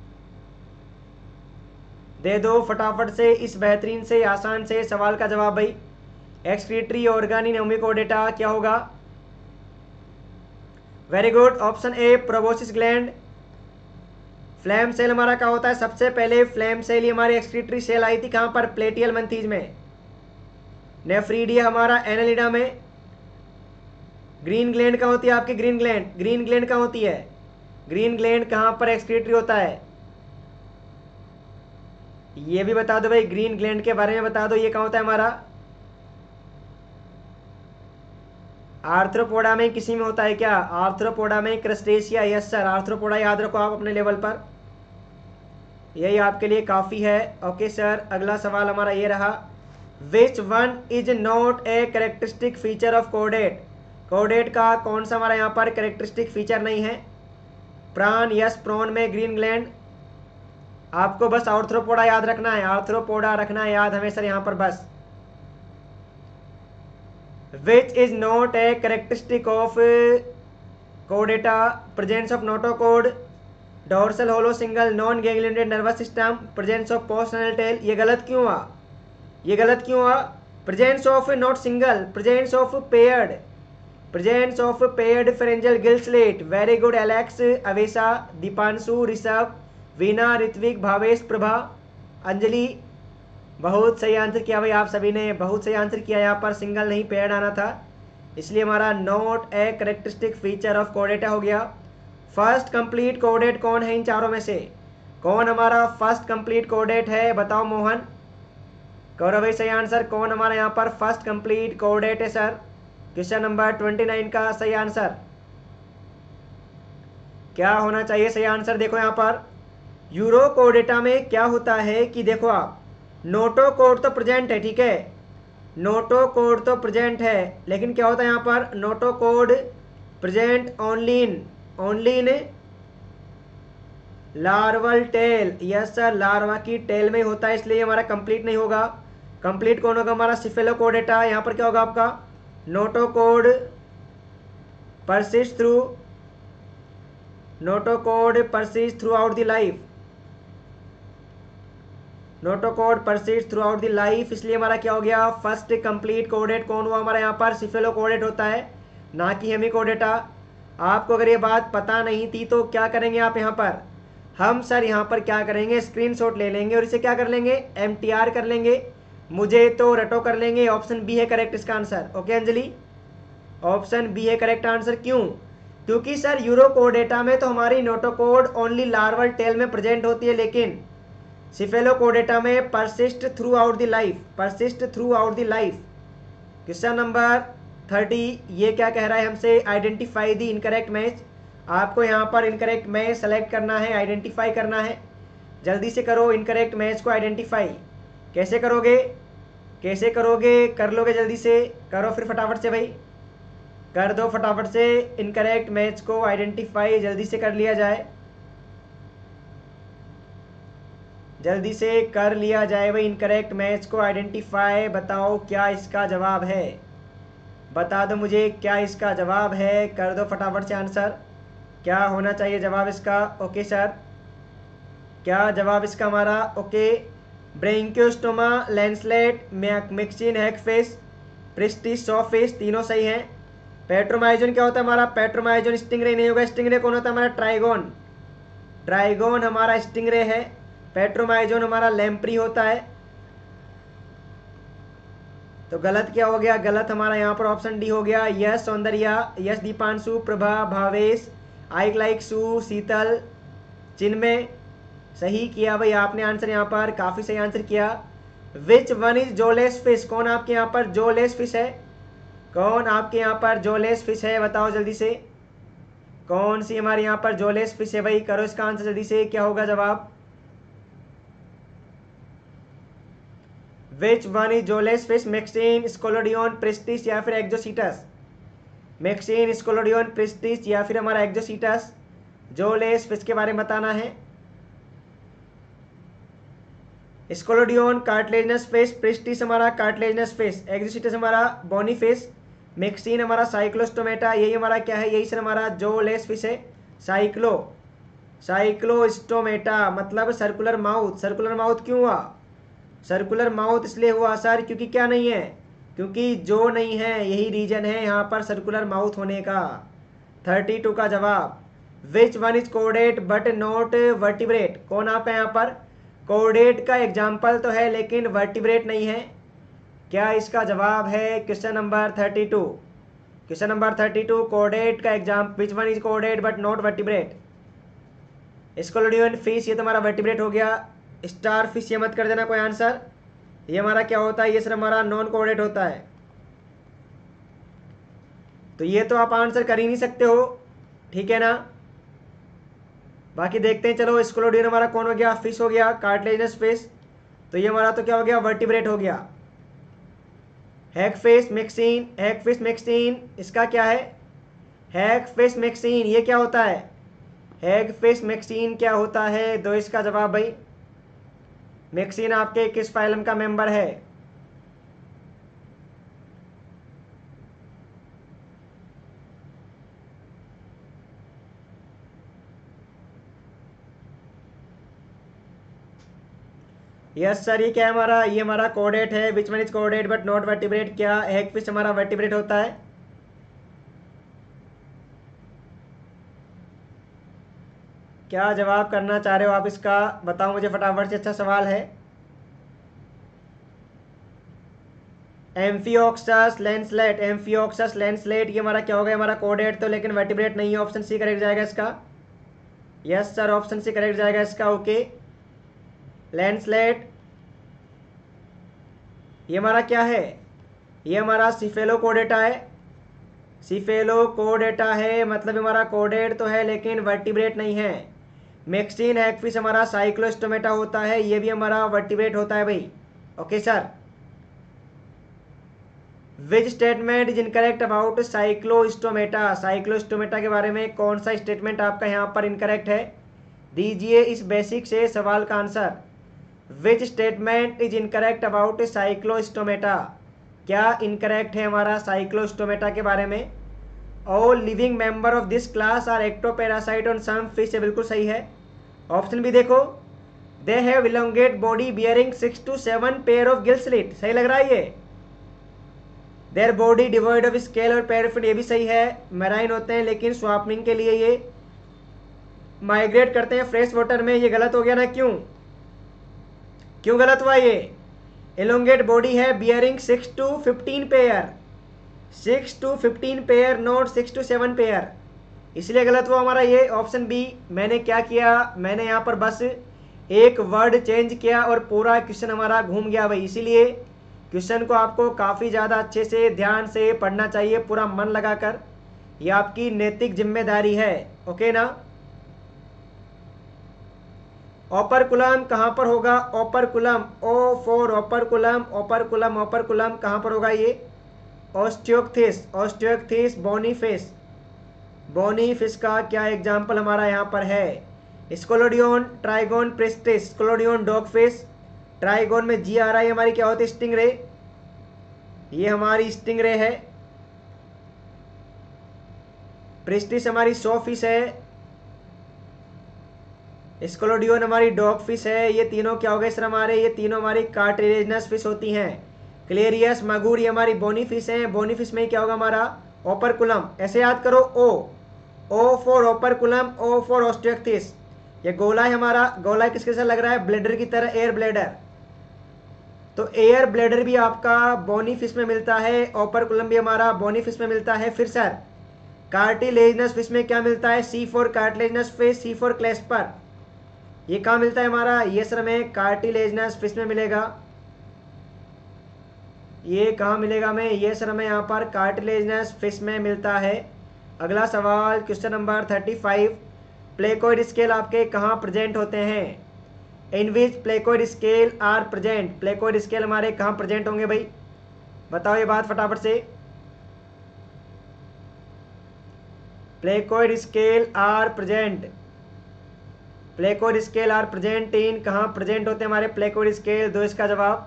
S1: दे दो फटाफट से इस बेहतरीन से आसान से सवाल का जवाब भाई। एक्सक्रीटरी ऑर्गन इन हेमिकोडेटा क्या होगा? Very good, option A proboscis gland. Flame cell हमारा क्या होता है? सबसे पहले फ्लैम सेल ही हमारी एक्सक्रीटरी सेल आई थी कहाँ पर? प्लेटियल मंथीज में। नेफ्रीडिया हमारा एनालिडा में। ग्रीन ग्लैंड कहाँ होती है आपकी? ग्रीन ग्लैंड कहाँ होती है? ग्रीन ग्लैंड कहाँ पर एक्सक्रीटरी होता है? ये भी बता दो भाई, ग्रीन ग्लैंड के बारे में बता दो, ये कहाँ होता है हमारा? आर्थ्रोपोडा में किसी में होता है क्या? आर्थ्रोपोडा में, क्रस्टेशिया। यस सर, आर्थ्रोपोडा याद रखो आप अपने लेवल पर, यही आपके लिए काफ़ी है। ओके सर, अगला सवाल हमारा ये रहा। विच one is not a characteristic feature of caudate? Caudate का कौन सा हमारा यहाँ पर कैरेक्टरिस्टिक फीचर नहीं है? प्राण, यस, प्रोन में ग्रीन ग्लैंड। आपको बस आर्थ्रोपोडा याद रखना है, आर्थ्रोपोडा रखना है याद हमें सर यहाँ पर बस। Which is not a characteristic of कोडेटा, presence of notochord, dorsal hollow single non ganglionated nervous system, presence of postanal tail. ये गलत क्यों हुआ? ये गलत क्यों हुआ? Presence of not single, presence of paired, presence of paired pharyngeal gill slit. Very good Alex, Avesha, Deepanshu, Rishabh, Veena, Ritvik, Bhavesh, Prabha, Anjali. बहुत सही आंसर किया भाई, आप सभी ने बहुत सही आंसर किया। यहाँ पर सिंगल नहीं पेयर्ड आना था, इसलिए हमारा not a characteristic feature of कोडेटा हो गया। फर्स्ट कंप्लीट कोडेट कौन है इन चारों में से? कौन हमारा फर्स्ट कंप्लीट कोडेट है? बताओ मोहन। करो भाई सही आंसर। कौन हमारा यहाँ पर फर्स्ट कंप्लीट कोडेट है सर? क्वेश्चन नंबर 29 का सही आंसर क्या होना चाहिए? सही आंसर देखो यहाँ पर यूरोकोडेटा में क्या होता है कि देखो आप, नोटोकोड तो प्रेजेंट है, ठीक है, नोटोकोड तो प्रेजेंट है, लेकिन क्या होता है यहाँ पर? Notochord present only in larval tail. Yes sir, larva की टेल में होता है, इसलिए हमारा कंप्लीट नहीं होगा। कंप्लीट कौन होगा? हमारा सिफेलोकोडेटा। यहाँ पर क्या होगा आपका? Notochord persist through, notochord persist throughout the life, notochord persist throughout the life. इसलिए हमारा क्या हो गया? फर्स्ट कंप्लीट कोडेट कौन हुआ हमारा? यहाँ पर सिफेलोकोडेट होता है, ना कि हेमिकोडेटा। आपको अगर ये बात पता नहीं थी तो क्या करेंगे आप यहाँ पर? हम सर यहाँ पर क्या करेंगे? स्क्रीनशॉट ले लेंगे और इसे क्या कर लेंगे? MTR कर लेंगे। मुझे तो रटो कर लेंगे। ऑप्शन बी है करेक्ट इसका answer. Okay Anjali, option B है करेक्ट आंसर। क्यों? क्योंकि सर यूरोकोडेटा में तो हमारी नोटोकोड ओनली लार्वल टेल में प्रेजेंट होती है, लेकिन सिफेलोकोडेटा में persist throughout the life, persist throughout the life. Question number 30 ये क्या कह रहा है हमसे? Identify the incorrect match. आपको यहाँ पर इनकरेक्ट मैच सेलेक्ट करना है, आइडेंटिफाई करना है। जल्दी से करो इनकरेक्ट मैच को आइडेंटिफाई। कैसे करोगे? कैसे करोगे? कर लोगे जल्दी से, करो फिर फटाफट से भाई, कर दो फटाफट से। इनकरेक्ट मैच को आइडेंटिफाई जल्दी से कर लिया जाए, जल्दी से कर लिया जाए भाई इनकरेक्ट मैच को आइडेंटिफाई। बताओ क्या इसका जवाब है? बता दो मुझे क्या इसका जवाब है। कर दो फटाफट से आंसर। क्या होना चाहिए जवाब इसका? ओके सर, क्या जवाब इसका हमारा? Okay, Branchiostoma, lancelet, Myxine, hagfish, Pristis, sawfish, तीनों सही हैं। पेट्रोमाइजोन क्या होता है हमारा? पेट्रोमाइजोन स्टिंगरे नहीं होगा। स्टिंगरे कौन होता है हमारा? ट्राइगोन, ट्राइगोन हमारा स्टिंगरे है। पेट्रोमाइजोन हमारा लैम्प्री होता है। तो गलत क्या हो गया? गलत हमारा यहाँ पर ऑप्शन डी हो गया। Yes Saundarya, yes Deepanshu, Prabha, Bhavesh, I like सू, शीतल, चिन्मय। सही किया भाई आपने आंसर, यहाँ पर काफ़ी सही आंसर किया। Which one is jawless fish? कौन आपके यहाँ पर जोलेस फिश है? कौन आपके यहाँ पर जोलेस फिश है? बताओ जल्दी से, कौन सी हमारे यहाँ पर जोलेस फिश है भाई? करो इसका आंसर जल्दी से, क्या होगा जवाब? Which one is jawless fish? Myxine, Scoliodon, Pristis या फिर एक्जोसीटस? मैक्सिन, स्कोलोडियन, प्रिस्टिस या फिर हमारा एक्जोसीटस? जोलेस फिश के बारे में बताना है। स्कोलोडियन कार्टिलेजिनस फिश, प्रिस्टिस हमारा कार्टिलेजिनस फिश, एक्जोसीटस हमारा बोनी फिश, मैक्सिन हमारा साइक्लोस्टोमेटा। यही हमारा क्या है? यही सर हमारा जोलेस फिश है। साइक्लोस्टोमेटा मतलब सर्कुलर माउथ। सर्कुलर माउथ क्यों हुआ? सर्कुलर माउथ इसलिए हुआ सर क्योंकि क्या नहीं है? क्योंकि जो नहीं है, यही रीजन है यहाँ पर सर्कुलर माउथ होने का। 32 का जवाब। विच वन इज कोडेट बट नॉट वर्टिब्रेट? कौन आप है यहाँ पर? कोडेट का एग्जाम्पल तो है लेकिन वर्टिब्रेट नहीं है। क्या इसका जवाब है? क्वेश्चन नंबर 32, क्वेश्चन नंबर 32 कोडेट का एग्जाम, विच वन इज कोडेट but not vertebrate? Scoliodon fish ये तुम्हारा वर्टिब्रेट हो गया। स्टार फिश ये मत कर देना कोई आंसर। ये हमारा क्या होता है? ये सर हमारा नॉन कोडेट होता है। तो ये तो आप आंसर कर ही नहीं सकते हो, ठीक है ना? बाकी देखते हैं। चलो स्कोलोडियन हमारा कौन हो गया? फिश हो गया, कार्टिलेजिनस फिश। तो ये हमारा तो क्या हो गया? वर्टिब्रेट हो गया। हैगफिश मैक्सीन, हैगफिश मैक्सीन इसका क्या है? हैगफिश मैक्सीन ये क्या होता है? हैगफिश मैक्सीन क्या होता है? दो इसका जवाब भाई। मैक्सीन आपके किस फाइलम का मेंबर है? यस सर, ये क्या है हमारा? ये हमारा कोडेट है। विच वन इज कोडेट बट नॉट वर्टिब्रेट? क्या हैगफिश हमारा वर्टिब्रेट होता है? क्या जवाब करना चाह रहे हो आप इसका? बताओ मुझे फटाफट से। अच्छा सवाल है। एम्फियोक्सस लैंसलेट, एम्फियोक्सस लैंसलेट ये हमारा क्या होगा? हमारा कोडेट तो, लेकिन वर्टिब्रेट नहीं है। ऑप्शन सी करेक्ट जाएगा इसका। Yes sir, option C correct जाएगा इसका। ओके, लैंसलेट ये हमारा क्या है? ये हमारा सिफेलोकोडेटा है। सिफेलोकोडेटा है, मतलब हमारा कोडेट तो है लेकिन वर्टिब्रेट नहीं है। मैक्सीन हैगफिश हमारा साइक्लोस्टोमेटा होता है, ये भी हमारा वर्टिब्रेट होता है भाई। Okay sir. Which statement is incorrect about Cyclostomata? Cyclostomata के बारे में कौन सा स्टेटमेंट आपका यहाँ पर इनकरेक्ट है? दीजिए इस बेसिक से सवाल का answer. Which statement is incorrect about cyclostomata? क्या इनकरेक्ट है हमारा साइक्लोस्टोमेटा के बारे में? All living member of this class are ectoparasite on some fish, बिल्कुल सही है। ऑप्शन भी देखो, they have elongate body bearing 6 to 7 pair of gill slit, सही लग रहा है ये। Their body devoid of scale और पैराफिन, ये भी सही है। मैराइन होते हैं लेकिन स्वार्मिंग के लिए ये माइग्रेट करते हैं फ्रेश वाटर में, ये गलत हो गया ना? क्यों क्यों गलत हुआ ये? एलोंगेट बॉडी है bearing 6 to 15 pair, 6 to 15 pair, not 6 to 7 pair, इसलिए गलत हुआ हमारा ये ऑप्शन बी। मैंने क्या किया? मैंने यहाँ पर बस एक वर्ड चेंज किया और पूरा क्वेश्चन हमारा घूम गया भाई। इसीलिए क्वेश्चन को आपको काफ़ी ज़्यादा अच्छे से ध्यान से पढ़ना चाहिए, पूरा मन लगाकर। ये आपकी नैतिक जिम्मेदारी है। ओके ना? ओपरकुलम कहाँ पर होगा? Operculum, O for operculum, operculum, operculum कहाँ पर होगा ये? ऑस्टियोक्थिस, ऑस्टियोक्थिस बोनीफिश, बोनीफिश का क्या एग्जाम्पल हमारा यहाँ पर है? Scoliodon, trygon pristis, scoliodon dogfish, trygon में जी आ रहा है, हमारी क्या होती है? स्टिंगरे, ये हमारी स्टिंगरे है। प्रिस्टिस हमारी सॉ फिश है, स्कोलोडियन हमारी डॉग फिश है। ये तीनों क्या हो गए सर हमारे? ये तीनों हमारी कार्टिलेजिनस फिश होती हैं। क्लेरियस, मगुर ये हमारी बोनी फिश है। बोनी फिश में क्या होगा हमारा? ओपरकुलम। ऐसे याद करो, O for operculum, O for osteichthyes. ये गोला है हमारा। गोला किसके साथ लग रहा है? ब्लेडर की तरह, एयर ब्लेडर। तो एयर ब्लेडर भी आपका बोनी फिश में मिलता है, ओपरकुलम भी हमारा बोनी फिश में मिलता है। फिर सर कार्टिलेजिनस फिश में क्या मिलता है? C for cartilaginous fish, C for clasper. ये कहाँ मिलता है हमारा? ये सर हमें कार्टिलेजिनस फिश में मिलेगा। ये कहाँ मिलेगा हमें? ये सर हमें यहाँ पर कार्टिलेजिनस फिश में मिलता है। अगला सवाल क्वेश्चन नंबर 35। प्लेकोइड स्केल आपके कहाँ प्रेजेंट होते हैं? In which placoid scale are present? Placoid scale हमारे कहाँ प्रेजेंट होंगे भाई? बताओ ये बात फटाफट से। Placoid scale are present, placoid scale are present in, कहाँ प्रेजेंट होते हैं हमारे प्लेकोइड स्केल? दो इसका जवाब।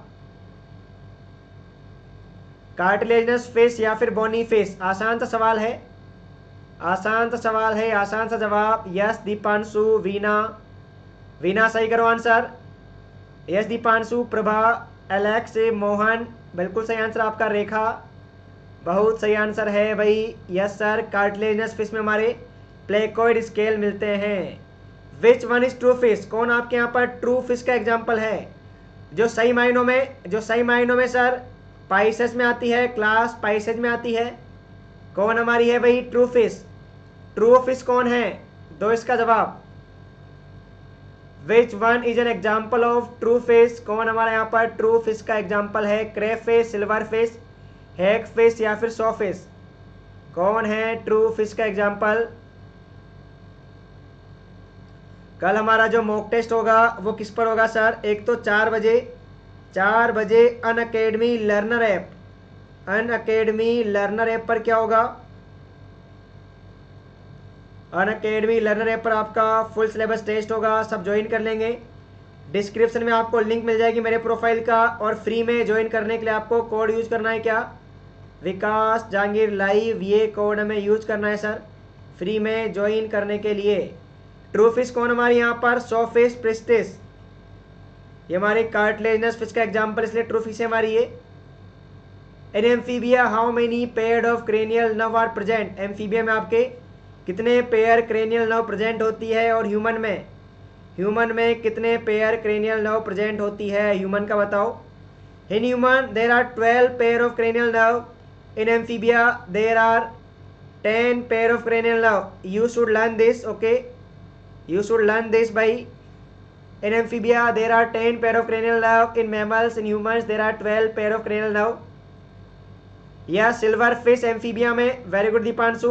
S1: कार्टिलेजिनस फिश या फिर बोनी फिश? आसान सा सवाल है, आसान सा सवाल है, आसान सा जवाब। यस दीपांशु, वीना, वीना सही करो answer. Yes Deepanshu, Prabha, Alex, Mohan, बिल्कुल सही आंसर आपका। रेखा, बहुत सही आंसर है भाई। यस सर, कार्टिलेजिनस फिश में हमारे प्लेकोइड स्केल मिलते हैं। Which one is true fish? कौन आपके यहाँ पर ट्रू फिश का एग्जाम्पल है? जो सही मायनों में सर पाइसेस में आती है, क्लास पाइसेस में आती है। कौन हमारी है भाई ट्रू फिश? ट्रू फिश कौन है? दो इसका जवाब। Which one is an example of true fish? कौन हमारे यहाँ पर ट्रू फिश का एग्जाम्पल है? Crayfish, silverfish, hagfish या फिर सॉ फिश? कौन है ट्रू फिश का एग्जाम्पल? कल हमारा जो मॉक टेस्ट होगा वो किस पर होगा सर? एक तो 4 बजे Unacademy learner app, Unacademy learner app पर क्या होगा, अनअकैडमी लर्नर ऐप पर आपका फुल सिलेबस टेस्ट होगा, सब ज्वाइन कर लेंगे। डिस्क्रिप्शन में आपको लिंक मिल जाएगी मेरे प्रोफाइल का, और फ्री में ज्वाइन करने के लिए आपको कोड यूज करना है, क्या, विकास जहांगीर लाइव, ये कोड हमें यूज करना है सर फ्री में ज्वाइन करने के लिए। ट्रू फिश कौन हमारी यहाँ पर, सो फिश प्रिस्टिस, ये हमारी कार्टिलेजिनस फिश का एग्जाम्पल, इसलिए ट्रू फिश है हमारी ये। In amphibia how many pair of cranial nerve are present, amphibia में आपके कितने पेयर क्रेनियल नर्व प्रेजेंट होती है, और ह्यूमन में कितने पेयर क्रेनियल नर्व प्रेजेंट होती है, ह्यूमन का बताओ। In human there are 12 pair of cranial nerve, in amphibia there are 10 pair of cranial nerve. You should learn this, okay? You should learn this by, in amphibia there are 10 pair of cranial nerve, in mammals, in humans there are 12 pair of cranial nerve. या silverfish amphibia में, very good Deepanshu.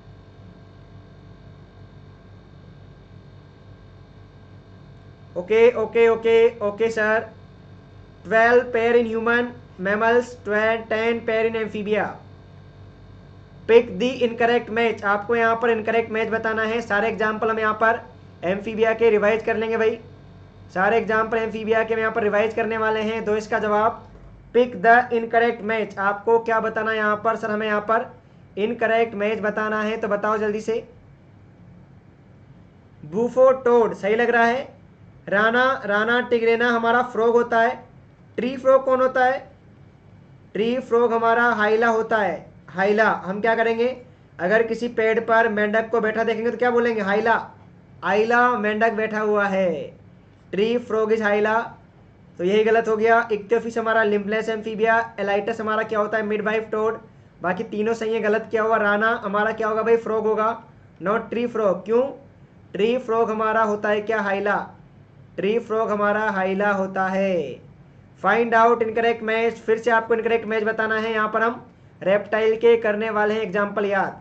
S1: Okay okay okay okay sir, 12 pair in human mammals, 10 pair in amphibia. Pick the incorrect match, आपको यहाँ पर incorrect match बताना है। सारे example हम यहाँ पर एम्फीबिया के रिवाइज कर लेंगे भाई, सारे एग्जाम्पल एम्फीबिया के हम यहाँ पर रिवाइज करने वाले हैं। दो इसका जवाब, पिक द इनकरेक्ट मैच, आपको क्या बताना है यहाँ पर, सर हमें यहाँ पर इनकरेक्ट मैच बताना है, तो बताओ जल्दी से। बूफो टोड सही लग रहा है। राना टिग्रेना हमारा फ्रॉग होता है। ट्री फ्रॉग कौन होता है, ट्री फ्रॉग हमारा हाइला होता है। हाइला, हम क्या करेंगे, अगर किसी पेड़ पर मेंढक को बैठा देखेंगे तो क्या बोलेंगे, हाइला, आइला मेंढक बैठा हुआ है, ट्री फ्रॉग इज हाइला, तो यही गलत हो गया। इक्तियोफिश हमारा लिम्फलेस एम्फीबिया। एलाइटस हमारा क्या होता है, मिडवाइफ टोड, बाकी तीनों सही है, गलत क्या हुआ, राना हमारा क्या होगा भाई, फ्रॉग होगा, नॉट ट्री फ्रॉग। क्यों, ट्री फ्रॉग हमारा होता है क्या, हाइला, ट्री फ्रॉग हमारा हाइला होता है। फाइंड आउट इनकरेक्ट मैच, फिर से आपको इनकरेक्ट मैच बताना है। यहाँ पर हम रेप्टाइल के करने वाले हैं एग्जाम्पल याद,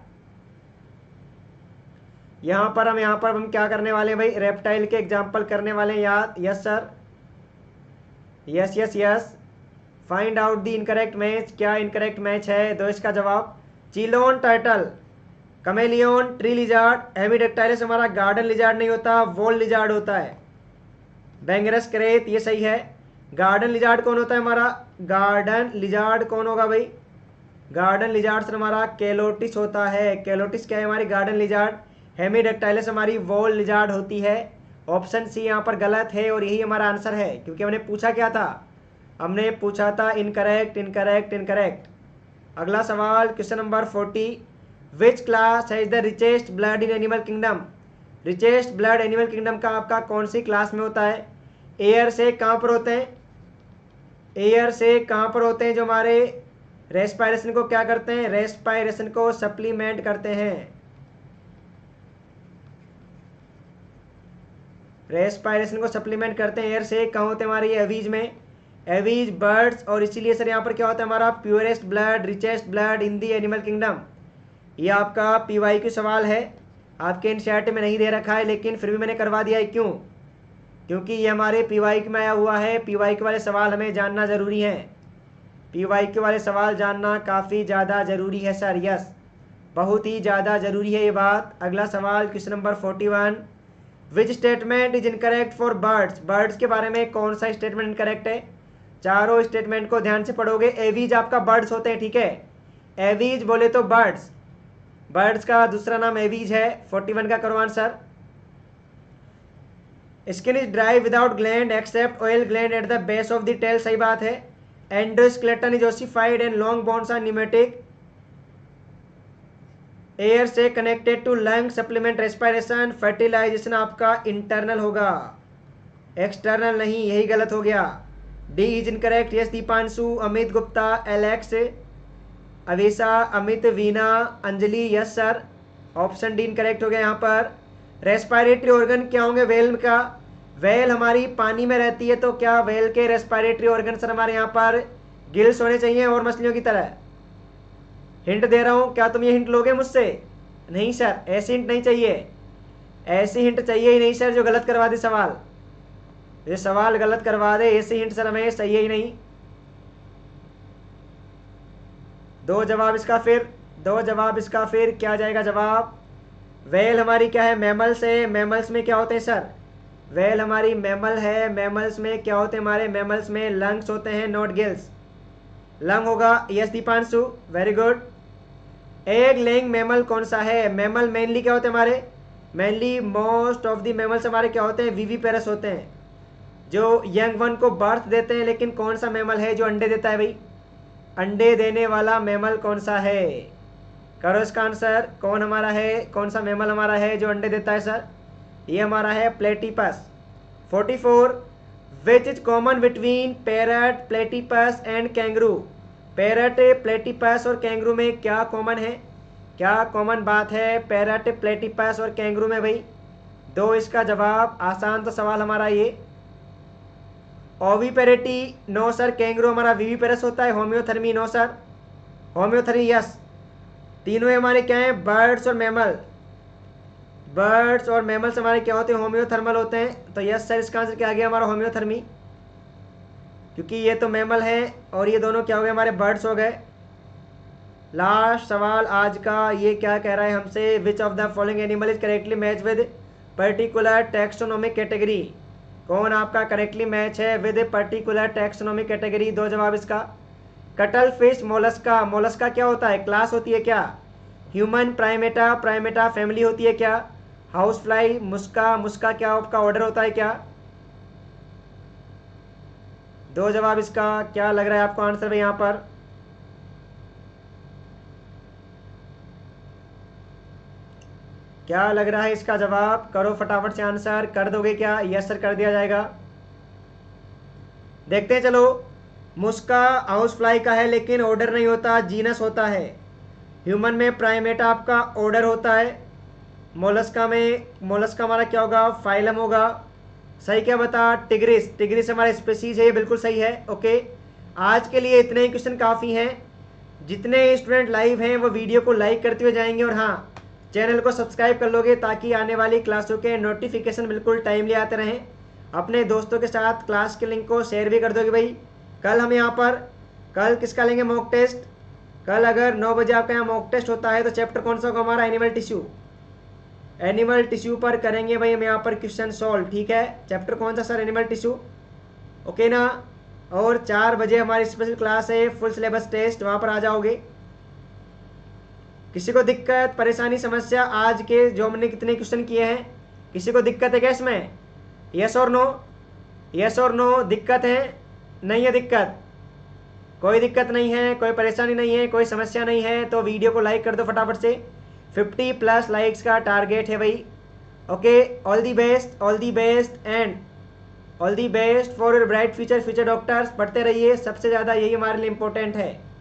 S1: यहाँ पर हम क्या करने वाले हैं भाई, रेप्टाइल के एग्जाम्पल करने वाले हैं याद। Yes sir, yes yes yes. Find out the incorrect match, क्या इनकरेक्ट मैच है, दो इसका जवाब। Chelone turtle, chameleon, tree lizard, hemidactylus हमारा गार्डन लिजार्ड नहीं होता, वॉल लिजार्ड होता है। बेंगरस क्रेत, ये सही है। गार्डन लिजार्ड कौन होता है हमारा, गार्डन लिजार्ड कौन होगा भाई, गार्डन लिजार्ड से हमारा कैलोटिस होता है। कैलोटिस क्या है हमारी, गार्डन लिजार्ड। हेमिडेक्टाइलिस हमारी वॉल लिजार्ड होती है। ऑप्शन सी यहाँ पर गलत है, और यही हमारा आंसर है, क्योंकि हमने पूछा क्या था, हमने पूछा था इनकरेक्ट इनकरेक्ट इनकरेक्ट। अगला सवाल question number 40, which class has the richest blood in animal kingdom, richest blood animal kingdom का आपका कौन सी क्लास में होता है। एयर से कहाँ पर होते हैं, एयर से कहाँ पर होते हैं, जो हमारे रेस्पायरेशन को क्या करते हैं, रेस्पायरेशन को सप्लीमेंट करते हैं, रेस्पायरेशन को सप्लीमेंट करते हैं। एयर से कहाँ होते हैं हमारे, एवीज में, एवीज बर्ड्स, और इसीलिए सर यहाँ पर क्या होता है हमारा, purest blood, richest blood in the animal kingdom. ये आपका PYQ सवाल है, आपके एनसीईआरटी में नहीं दे रखा है, लेकिन फिर भी मैंने करवा दिया है। क्यों, क्योंकि ये हमारे PYQ में आया हुआ है। PYQ वाले सवाल हमें जानना ज़रूरी है, PYQ वाले सवाल जानना काफ़ी ज़्यादा ज़रूरी है सर, यस, बहुत ही ज़्यादा ज़रूरी है ये बात। अगला सवाल question number 41, which statement is incorrect for birds, birds के बारे में कौन सा स्टेटमेंट इनकरेक्ट है। चारों स्टेटमेंट को ध्यान से पढ़ोगे। एवीज आपका बर्ड्स होते हैं, ठीक है, एवीज बोले तो बर्ड्स, बर्ड्स का दूसरा नाम एवीज है। 41 का करो answer. Skin is dry without gland except oil gland at the base of the tail, सही बात है। Endoskeleton is ossified and long bones are pneumatic. Air sac connected to lung supplement respiration. Fertilization आपका internal होगा, external नहीं, यही गलत हो गया। D is incorrect, yes Deepanshu, Amit Gupta, Alex, Avisha, Amit, Veena, Anjali, yes sir, option D incorrect हो गया यहाँ पर। रेस्पिरेटरी ऑर्गन क्या होंगे वेल का, वेल हमारी पानी में रहती है, तो क्या वेल के रेस्पिरेटरी ऑर्गन सर हमारे यहाँ पर गिल्स होने चाहिए और मछलियों की तरह। हिंट दे रहा हूँ, क्या तुम ये हिंट लोगे मुझसे, नहीं सर, ऐसी हिंट नहीं चाहिए, ऐसी हिंट चाहिए ही नहीं सर जो गलत करवा दे सवाल, ये सवाल गलत करवा दे, ऐसी हिंट सर हमें चाहिए ही नहीं। दो जवाब इसका फिर क्या जाएगा जवाब। वेल हमारी क्या है, मैमल्स है। मैमल्स में क्या होते हैं सर, वेल हमारी मैमल है। मैमल्स में क्या होते हैं हमारे, मैमल्स में लंग्स होते हैं, नॉट गिल्स। लंग होगा, yes Deepanshu, very good. Egg laying mammal कौन सा है, मैमल मेनली क्या होते हैं हमारे, mainly most of the mammals हमारे क्या होते हैं, विविपेरस होते हैं, जो यंग वन को बर्थ देते हैं। लेकिन कौन सा मैमल है जो अंडे देता है भाई, अंडे देने वाला मैमल कौन सा है, करो इसका आंसर। कौन हमारा है, कौन सा मैमल हमारा है जो अंडे देता है सर, ये हमारा है platypus. 44 which is common between parrot, platypus and kangaroo. Parrot, platypus और कैंगरू में क्या कॉमन है, क्या कॉमन बात है पैरट, प्लेटिपस और कैंगरू में भाई, दो इसका जवाब। आसान तो सवाल हमारा ये। ओविपेरिटी नो सर, कैंगरू हमारा विविपेरस होता है। Homeothermy no sir, homeothermy yes. तीनों हमारे क्या हैं, बर्ड्स और मैमल, बर्ड्स और मैमल्स हमारे क्या होते हैं, होम्योथर्मल होते हैं। तो यस सर, इसका आंसर क्या आ गया हमारा, होम्योथर्मी, क्योंकि ये तो मैमल है और ये दोनों क्या हो गए हमारे, बर्ड्स हो गए। लास्ट सवाल आज का, ये क्या कह रहा है हमसे, which of the following animal is correctly match with particular taxonomic category. कौन आपका करेक्टली मैच है विद पर्टिकुलर टैक्सोनॉमिक कैटेगरी, दो जवाब इसका। कटल फिश, मोलस्का, मोलस्का क्या होता है, क्लास होती है क्या। ह्यूमन, प्राइमेटा, प्राइमेटा फैमिली होती है क्या। हाउस फ्लाई, मुस्का, मुस्का क्या आपका ऑर्डर होता है क्या। दो जवाब इसका, क्या लग रहा है आपको आंसर यहाँ पर। क्या लग रहा है इसका जवाब, करो फटाफट से आंसर, कर दोगे क्या, यस सर कर दिया जाएगा। देखते हैं चलो। मुस्का हाउस फ्लाई का है लेकिन ऑर्डर नहीं होता, जीनस होता है। ह्यूमन में प्राइमेटा आपका ऑर्डर होता है। मोलस्का में, मोलस्का हमारा क्या होगा, फाइलम होगा। सही क्या बता, टिग्रिस, टिग्रिस हमारा स्पीसीज है, ये बिल्कुल सही है। ओके, आज के लिए इतने ही क्वेश्चन काफ़ी हैं। जितने स्टूडेंट लाइव हैं वो वीडियो को लाइक करते हुए जाएंगे और हाँ, चैनल को सब्सक्राइब कर लोगे ताकि आने वाली क्लासों के नोटिफिकेशन बिल्कुल टाइमली आते रहें। अपने दोस्तों के साथ क्लास के लिंक को शेयर भी कर दोगे भाई। कल हम यहाँ पर, कल किसका लेंगे मॉक टेस्ट, कल अगर 9 बजे आपका यहाँ मॉक टेस्ट होता है तो चैप्टर कौन सा होगा हमारा, एनिमल टिश्यू। एनिमल टिश्यू पर करेंगे भाई हम यहाँ पर क्वेश्चन सॉल्व, ठीक है। चैप्टर कौन सा सर, एनिमल टिश्यू, ओके ना। और 4 बजे हमारी स्पेशल क्लास है, फुल सिलेबस टेस्ट, वहाँ पर आ जाओगे। किसी को दिक्कत, परेशानी, समस्या, आज के जो हमने कितने क्वेश्चन किए हैं, किसी को दिक्कत है क्या इसमें, यस और नो, यस और नो, दिक्कत है, नहीं है दिक्कत, कोई दिक्कत नहीं है, कोई परेशानी नहीं है, कोई समस्या नहीं है, तो वीडियो को लाइक कर दो फटाफट से। 50+ लाइक्स का टारगेट है भाई। Okay, all the best, all the best and all the best for your bright future, future doctors. पढ़ते रहिए, सबसे ज़्यादा यही हमारे लिए इम्पोर्टेंट है।